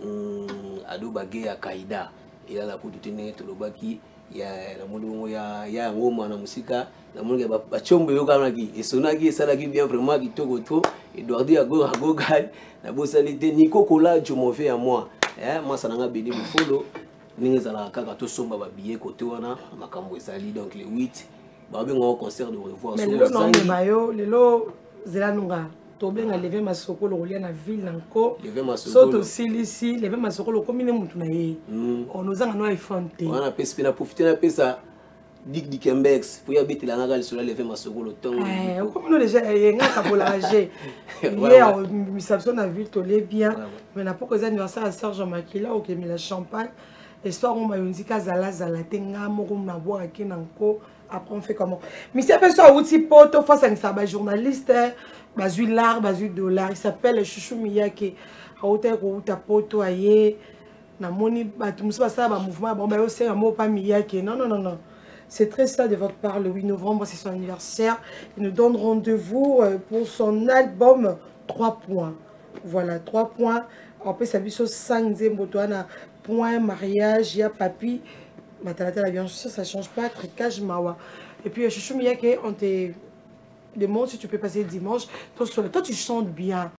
Ado Bagé à Kaida. Il a la coup de tenir tout le baki. Il y a la moni Bongo ya ya ngoma na musika, na moni ba bachombo yo kana ki. Et sonaki ça la qui bien vraiment qui toko to. Eduardo Ago Ago Gal, la bossalité Nico Kola je m'en fais à moi. Eh, moi ça n'a béni me follow. Ningezala kaka to somba ba billet côté wana makambo ezali donc le huit ba bengo concert de revoir mais le nom de mayo lelo zela nunga to benga lever masoko lo lia na ville encore lever masoko soto silisi lever masoko lo komine mutu na ye on nous anga no iPhone te wana pesi na profiter na pesa dik dikembex pour y habiter la ngala sur lever masoko lo tongo eh comme déjà yenga kabolager hier mi sabso na ville to le bien mais na poko anniversaire à Serge Makila au Kemi la champagne. L'histoire on m'a dit que Zala Zala tenga moko na boire qui nanko après on fait comment mais c'est pas ça outil poto face à un journaliste bazu l'art bazu dollar il s'appelle Chouchou Miyake a hauteur ou ta poto aye na moni batumso ça ba mouvement bon ben c'est un mot pas Miyake non non non non c'est très ça de votre part le huit novembre c'est son anniversaire il nous donne rendez-vous pour son album trois points voilà trois points après ça biso cinq zembotwana point mariage, il y a papi, la bien sûr ça change pas, tricage mawa. Et puis Chouchou Miyake, on te demande si tu peux passer le dimanche. Toi, toi tu chantes bien.